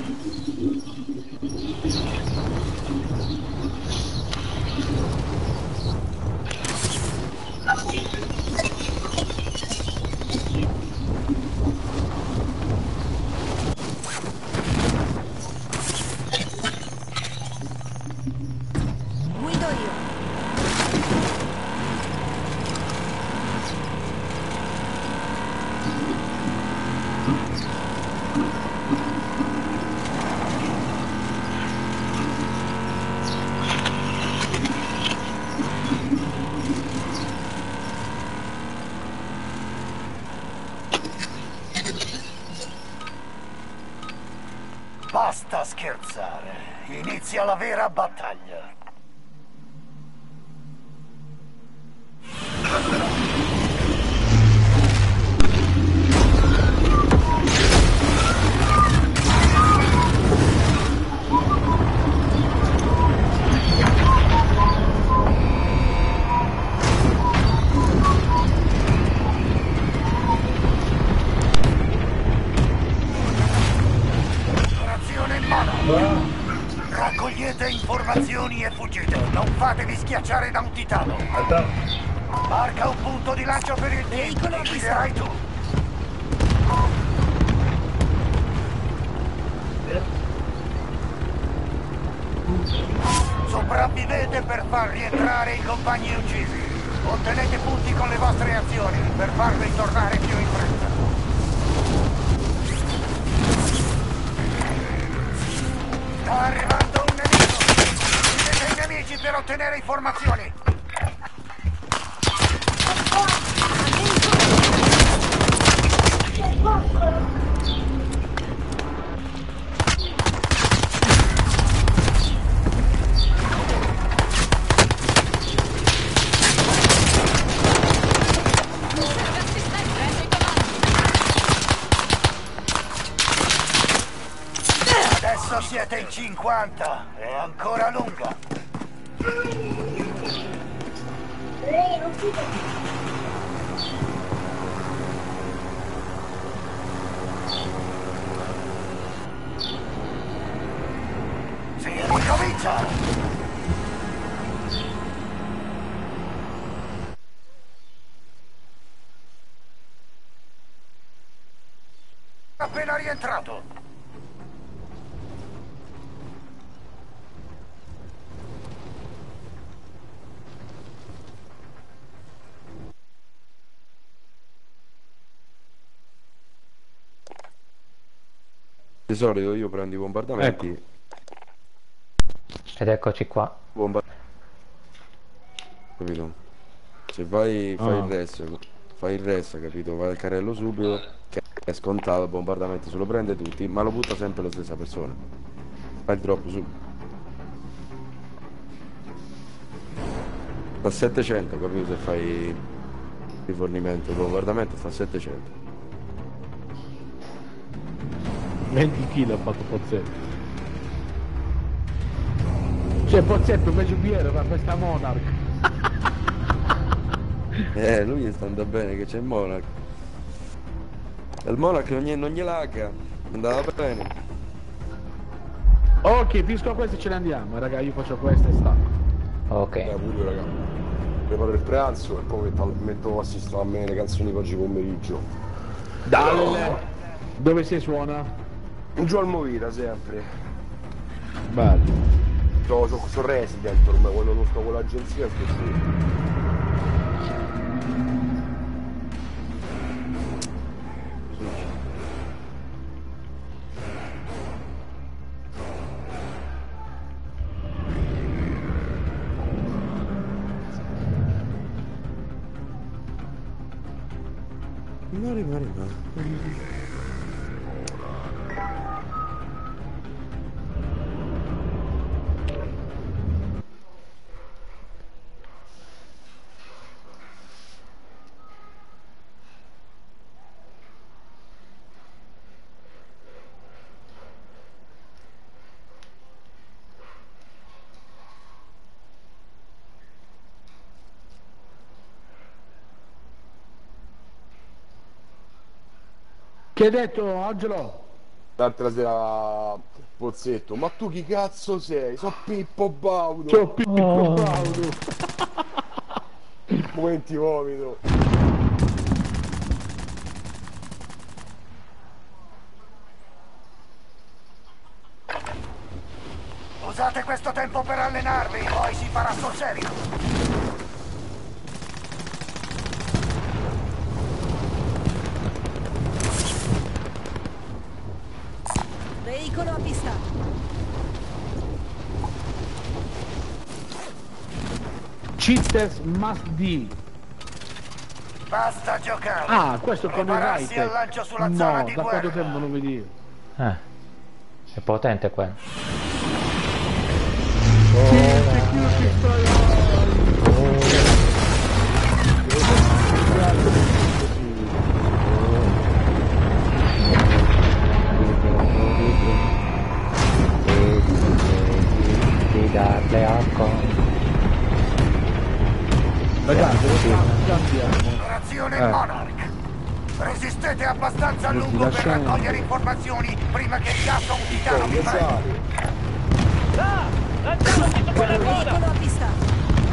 Guido io. Basta scherzare. Inizia la vera battaglia. Raccogliete informazioni e fuggite. Non fatevi schiacciare da un titano. Marca un punto di lancio per il team. Li guiderai tu. Sopravvivete per far rientrare i compagni uccisi. Ottenete punti con le vostre azioni per farli tornare più in fretta. Sta arrivando un nemico! Uccidete i nemici per ottenere informazioni! Adesso siete in cinquanta, è ancora lunga. Si ricomincia! Appena rientrato! Di solito io prendo i bombardamenti. Ecco. Ed eccoci qua. Bomba... Capito? Se vai, fai Ah. il resto, fai il resto, capito? Vai al carrello subito, che è scontato, bombardamento se lo prende tutti, ma lo butta sempre la stessa persona. Fai il drop subito. Fa settecento, capito? Se fai il rifornimento, il bombardamento fa settecento. venti chili ha fatto Pozzetto. Cioè Pozzetto invece di ieri fa questa Monarch. Eh, lui sta andando bene che c'è il Monarch. Il Monarch non, gli- non gliel'acca, andava bene. Ok, finisco questo e ce ne andiamo, raga, io faccio questo e sta. Ok. Eh, pure io, raga. Preparo il pranzo e poi metto, metto a sistema a me le canzoni per oggi pomeriggio. Dalle. Dove si suona? Giù al Movida sempre. Bello. Sono so, so resident ormai, quando non sto con l'agenzia sto qui. Mari, mari, mari. Che hai detto, Angelo? L'altra sera Pozzetto, ma tu chi cazzo sei? So Pippo Baudo. C'ho Pippo oh. Baudo. Momenti vomito. Usate questo tempo per allenarvi, poi si farà sul serio. Veicolo avvistato. Cheaters must be. Basta giocare. Ah, questo con il Prepararsi right. al lancio sulla zona No, di da guerra. quanto tempo non lo vedevo? Eh. È potente quello. Di darle alcol. Ragazzi, Operazione Eh. Monarch. Resistete abbastanza a Tutti lungo per lasciamo. raccogliere informazioni prima che il gas o un titano vi prenda. Ah! Lanciamoci su quella Veicolo zona! avvistato.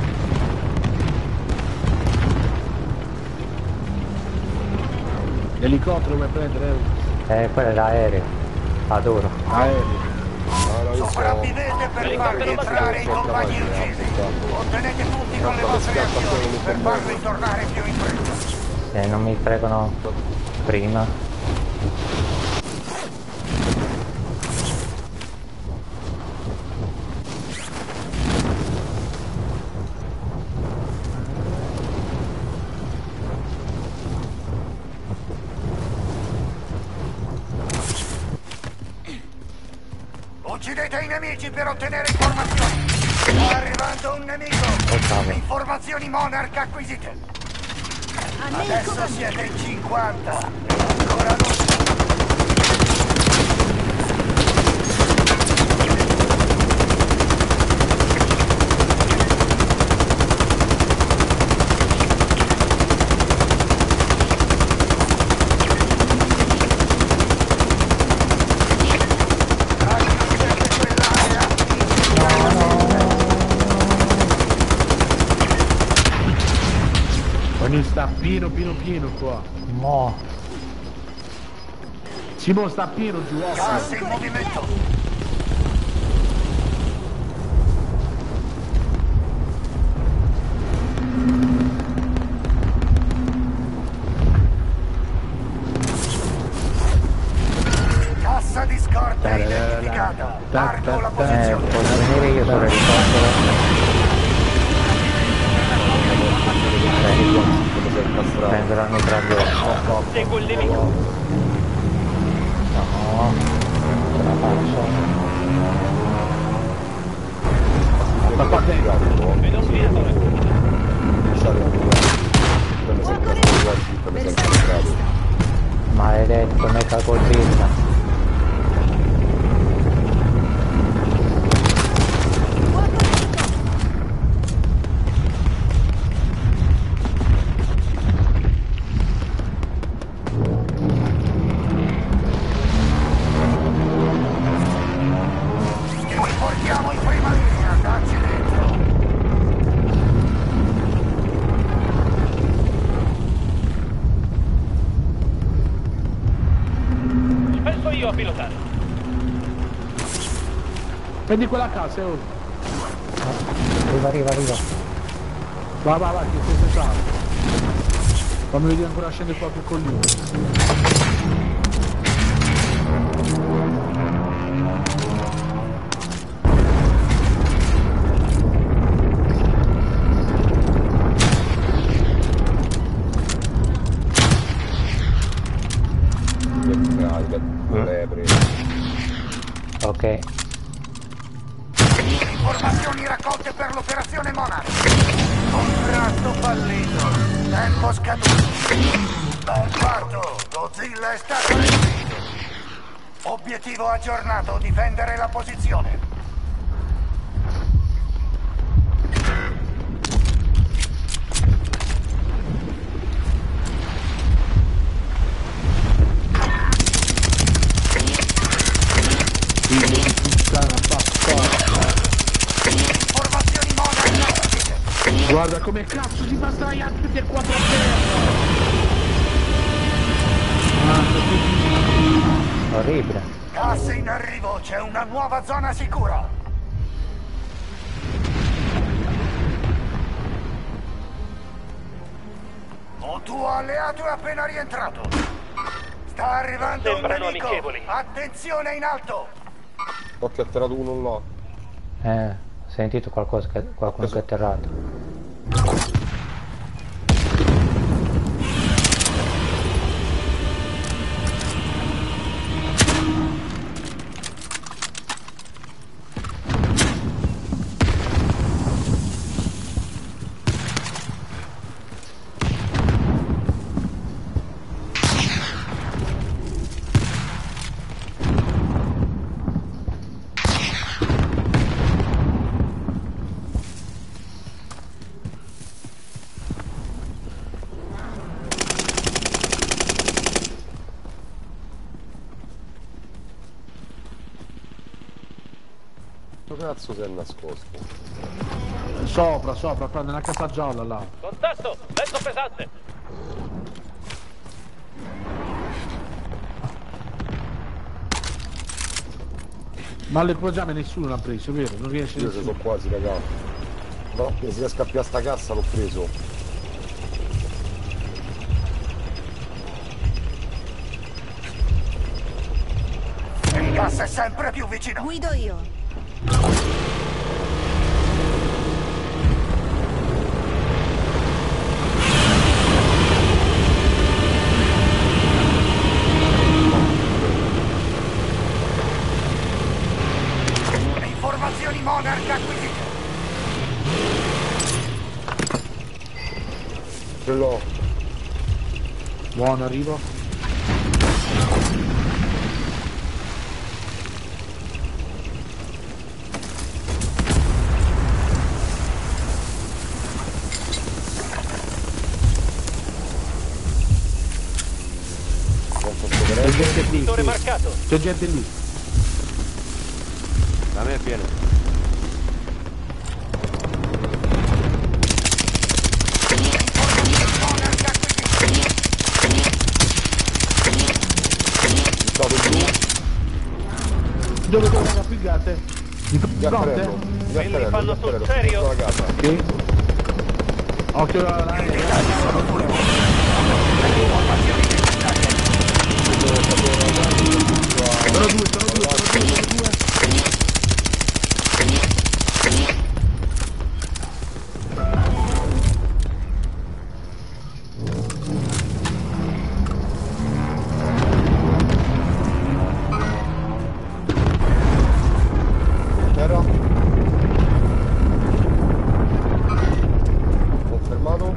L'elicottero vuoi prendere? Eh, quello è l'aereo. Adoro. Aereo. Sopravvivete per far rientrare i compagni uccisi. Ottenete tutti con le vostre azioni per farli tornare più in fretta. Se non mi fregano prima. Uccidete i nemici per ottenere informazioni. Sta arrivando un nemico. Informazioni Monarch acquisite. Adesso siete in cinquanta. Ancora non... Ogni sta pieno pieno pieno qua. Mo. Simo sta pieno giù. Gas in movimento. Cassa di scorta identificata. Marco la Eh, posizione. posso venire io sull'elicottero? Prenderò il mitraglione. Seguo il nemico. No, ce la faccio. Ma qua dentro. Vedo un piratore. Maledetto, Mecha Godzilla. Portiamo in prima linea, dacci dentro. Penso io a pilotare. Prendi quella casa, oh. Arriva, arriva, arriva. Va, va, va, che sei salvo. Fammi vedere ancora scendere qua più collina. Ok. Informazioni raccolte per l'operazione Monarch. Contratto fallito. Tempo scaduto. Ben fatto. Godzilla è stato respinto. Obiettivo aggiornato. Difendere la posizione. Informazioni Monarch. Guarda come cazzo si fa sdraiare tutti e quattro a terra! Orribile. Gas in arrivo. C'è una nuova zona sicura. Un tuo alleato è appena rientrato. Sta arrivando un Sembrano nemico. amichevoli. Attenzione in alto. Occhio, ha tirato uno là. Eh, ho sentito qualcosa che, qualcuno che è atterrato. Dove cazzo sei nascosto? Sopra, sopra, qua nella casa gialla là. Contatto, mezzo pesante. Ma le poggiame nessuno l'ha preso, vero? Non riesce Io nessuno. ci sono quasi, raga. No, che si riesca a piare sta cassa l'ho preso. Il gas è sempre più vicino. Guido io. Informazioni Monarch acquisite. Ce l'ho. Buono, arrivo. C'è gente lì, Settore sì. marcato. C'è gente lì. Da me viene. Stato giù. Dove dove la pigliate? Di fronte? Quelli fanno sul serio. La casa. Sì. Occhio alla sono due, sono due, sono due, sono due. Terra. Confermato.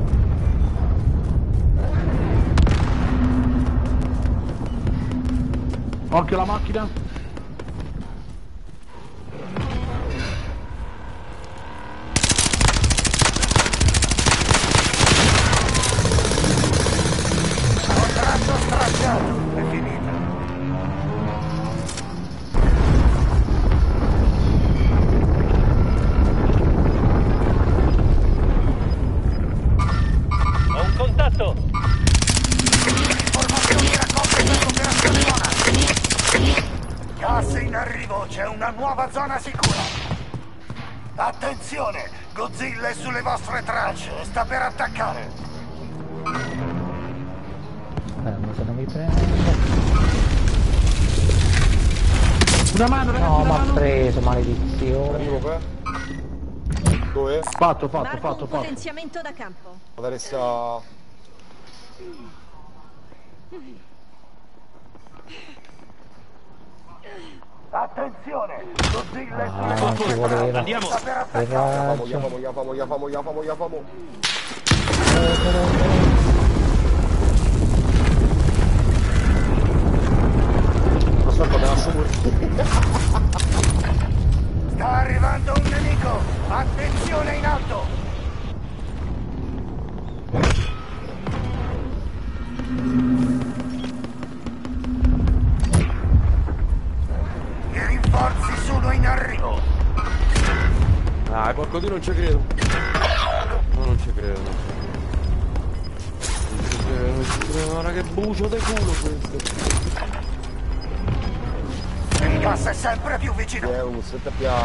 Occhio la macchina. Contratto stracciato. È finita. Ho un contatto. Informazioni raccolte per l'operazione Monarch. Gas in arrivo, c'è una nuova zona sicura. Attenzione, Godzilla è sulle vostre tracce, sta per attaccare. Fermo se non mi prendo. Una mano, ragazzi, No, una mi ha mano. preso, maledizione. Arrivo qua. Dove? Fatto, fatto, Marco fatto, un fatto. potenziamento da campo. Adesso. Attenzione, Godzilla è sulle Ah, non ci vostre voleva. tracce, Andiamo. sta per attaccare. Famo, Raggio. famo, famo, famo, famo, famo, famo. Aspetta, me la sto morendo. Sta arrivando un nemico! Attenzione in alto! I rinforzi sono in arrivo! Ah, porco di non ci credo. No, non ci credo. Non ci credo, non ci credo. Guarda che bucio di culo questo. Il gas è sempre più vicino! È un setup a...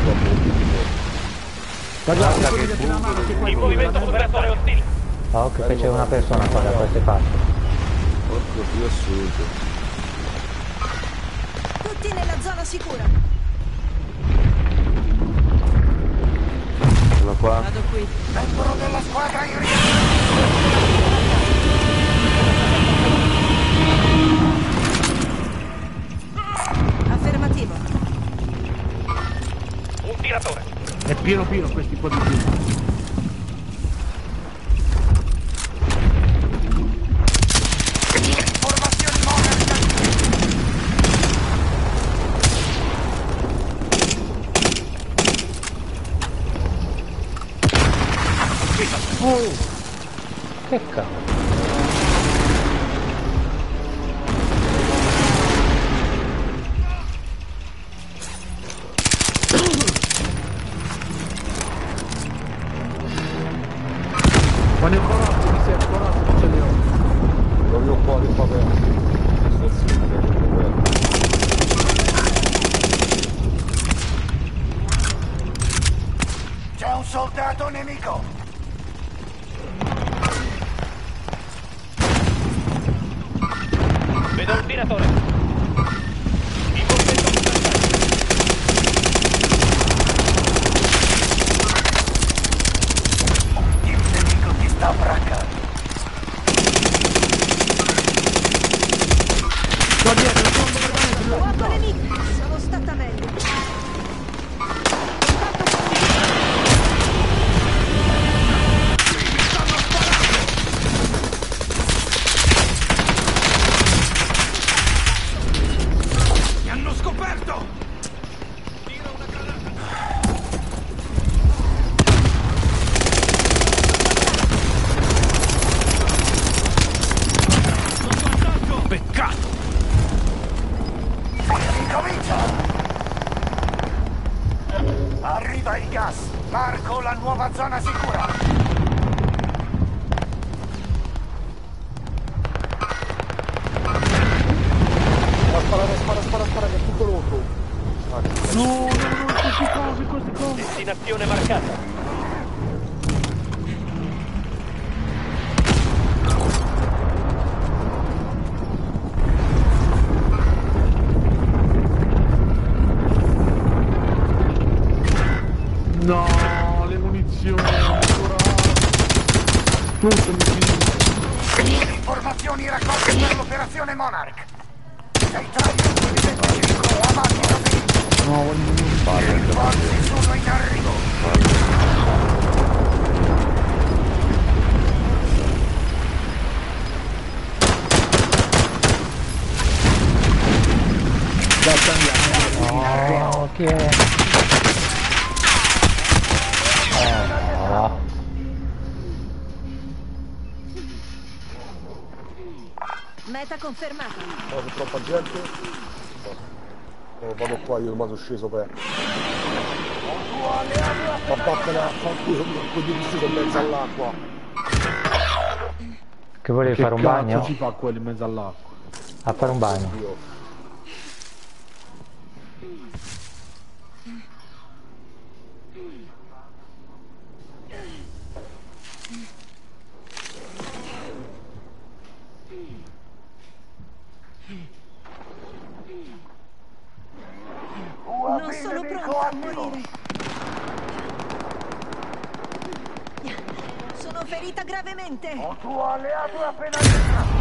Ragazzi, Guarda togliete che la mano che poi In movimento operatore ostile. Ah, occhio che c'è una persona qua da queste parti. Porco dio assurdo. Tutti nella zona sicura. Sono qua. Vado qui. Membro della squadra in rientro! Affermativo. Un tiratore. è pieno pieno questi po' di più. Informazioni Monarch! Oh, che cazzo. Ma nel corazzo mi serve, corazzo non ce li ho. Proprio qua del papà. C'è un soldato nemico! Vedo un tiratore. In movimento di Il nemico ti sta braccando. Qua dietro, fondo per me. Fuoco nemico! Sono stata meglio. Mi hanno scoperto! Tiro una granata! Peccato! Ricomincia! Arriva il gas! Marco la nuova zona sicura! Spara, spara, spara, spara, che è tutto rotto. No, no, no, questi cosi, questi cosi. destinazione marcata. No, le munizioni, ancora. Tutto mi finisce. Informazioni raccolte per l'operazione Monarch. Sei tra i gruppi di venticinque a macchina di... No, voglio I rinforzi sono in arrivo. No, chi è? Oh, no. Meta confermata. Oh, c'è troppa gente. Oh, vado qua, io ormai sono sceso per. Ma vattene, fanculo, quelli che sono in mezzo all'acqua. Che volevi Che fare un bagno? cazzo si fa quello in mezzo all'acqua? A fare un bagno. Io. Non sono pronta a morire. Sono ferita gravemente. Un tuo alleato è appena entrato.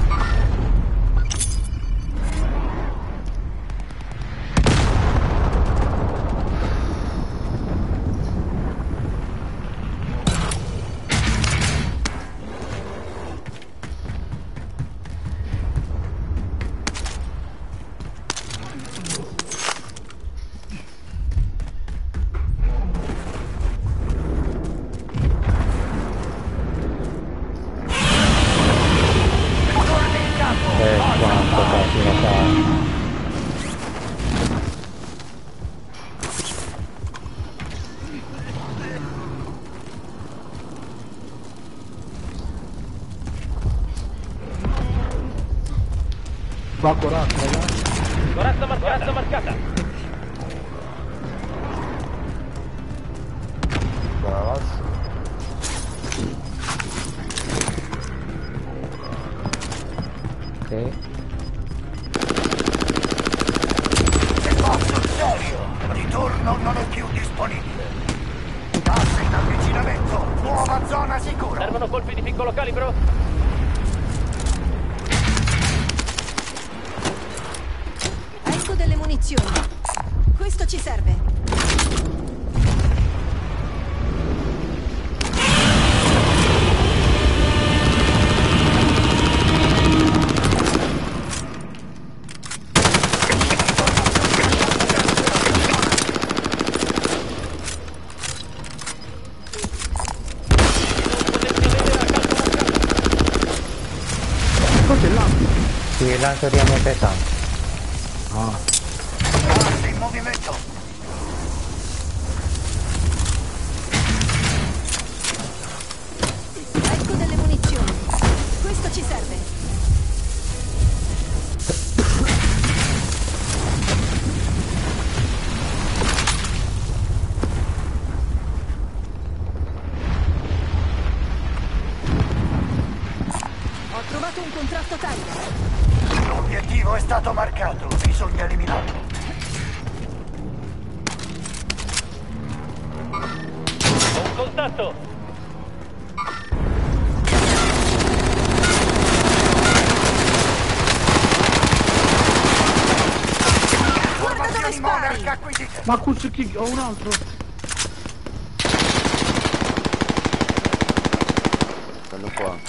Eh, quanto cazzo da fare? Va corazza, ragazzi. Corazza marcata, marcata. Ragazzi. Ok. Se posso, serio, ritorno non è più disponibile. Gas in avvicinamento, nuova zona sicura. Servono colpi di piccolo calibro? Ecco delle munizioni. Questo ci serve. Cos'è l'altro? Sì, il lancio di armi pesanti. Ah. Gas in movimento. Ecco battaglia. L'obiettivo è stato marcato, bisogna eliminarlo. Un contatto! Guarda dove spari! Ma cuzzo chi... ho un altro! Stanno qua.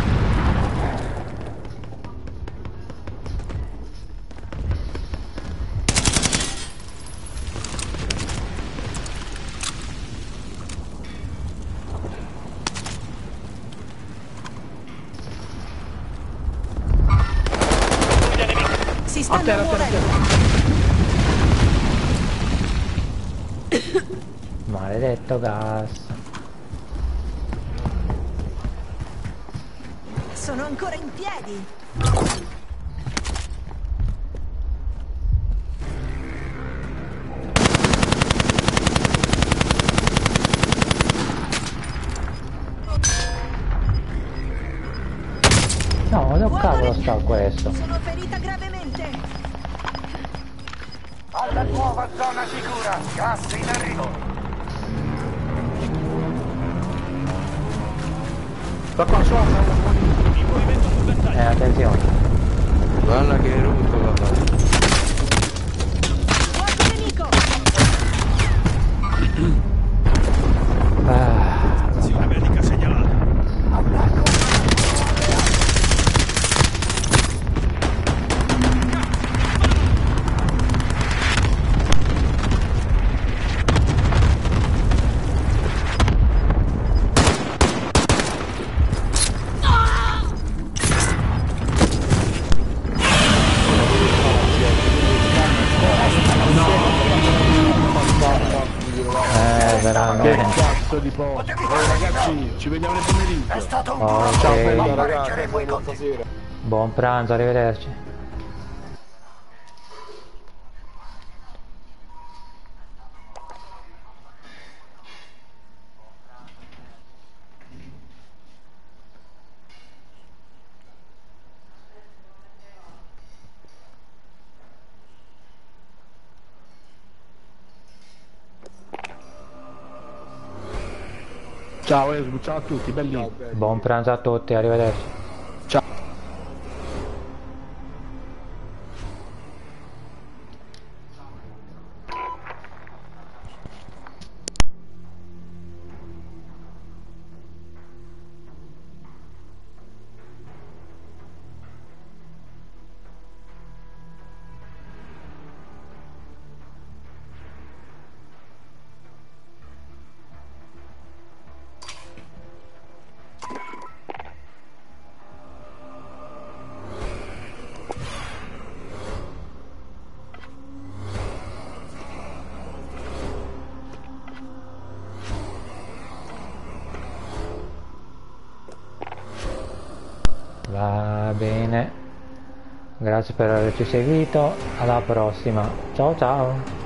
Si stanno terra, muovendo! Maledetto gas. Sono ancora in piedi! No, dove cavolo sta questo? Sono ferita gravemente! Alla nuova zona sicura, gas in arrivo. Da qua sopra! Eh, attenzione. Guarda che è rotto la palla. Qualche nemico! Ah, Azione medica segnalata. eh, veramente. Che cazzo di posto! Oh, ragazzi, ci vediamo nel pomeriggio! È stato un Ok. duro Ciao, lavoro, bello, ma ragazzi, pareggeremo i buona conti. stasera. Buon pranzo, arrivederci. Ciao Esbu, ciao a tutti, belli! Buon pranzo a tutti, arrivederci. Ciao! Va bene. Grazie per averci seguito. Alla prossima. Ciao ciao.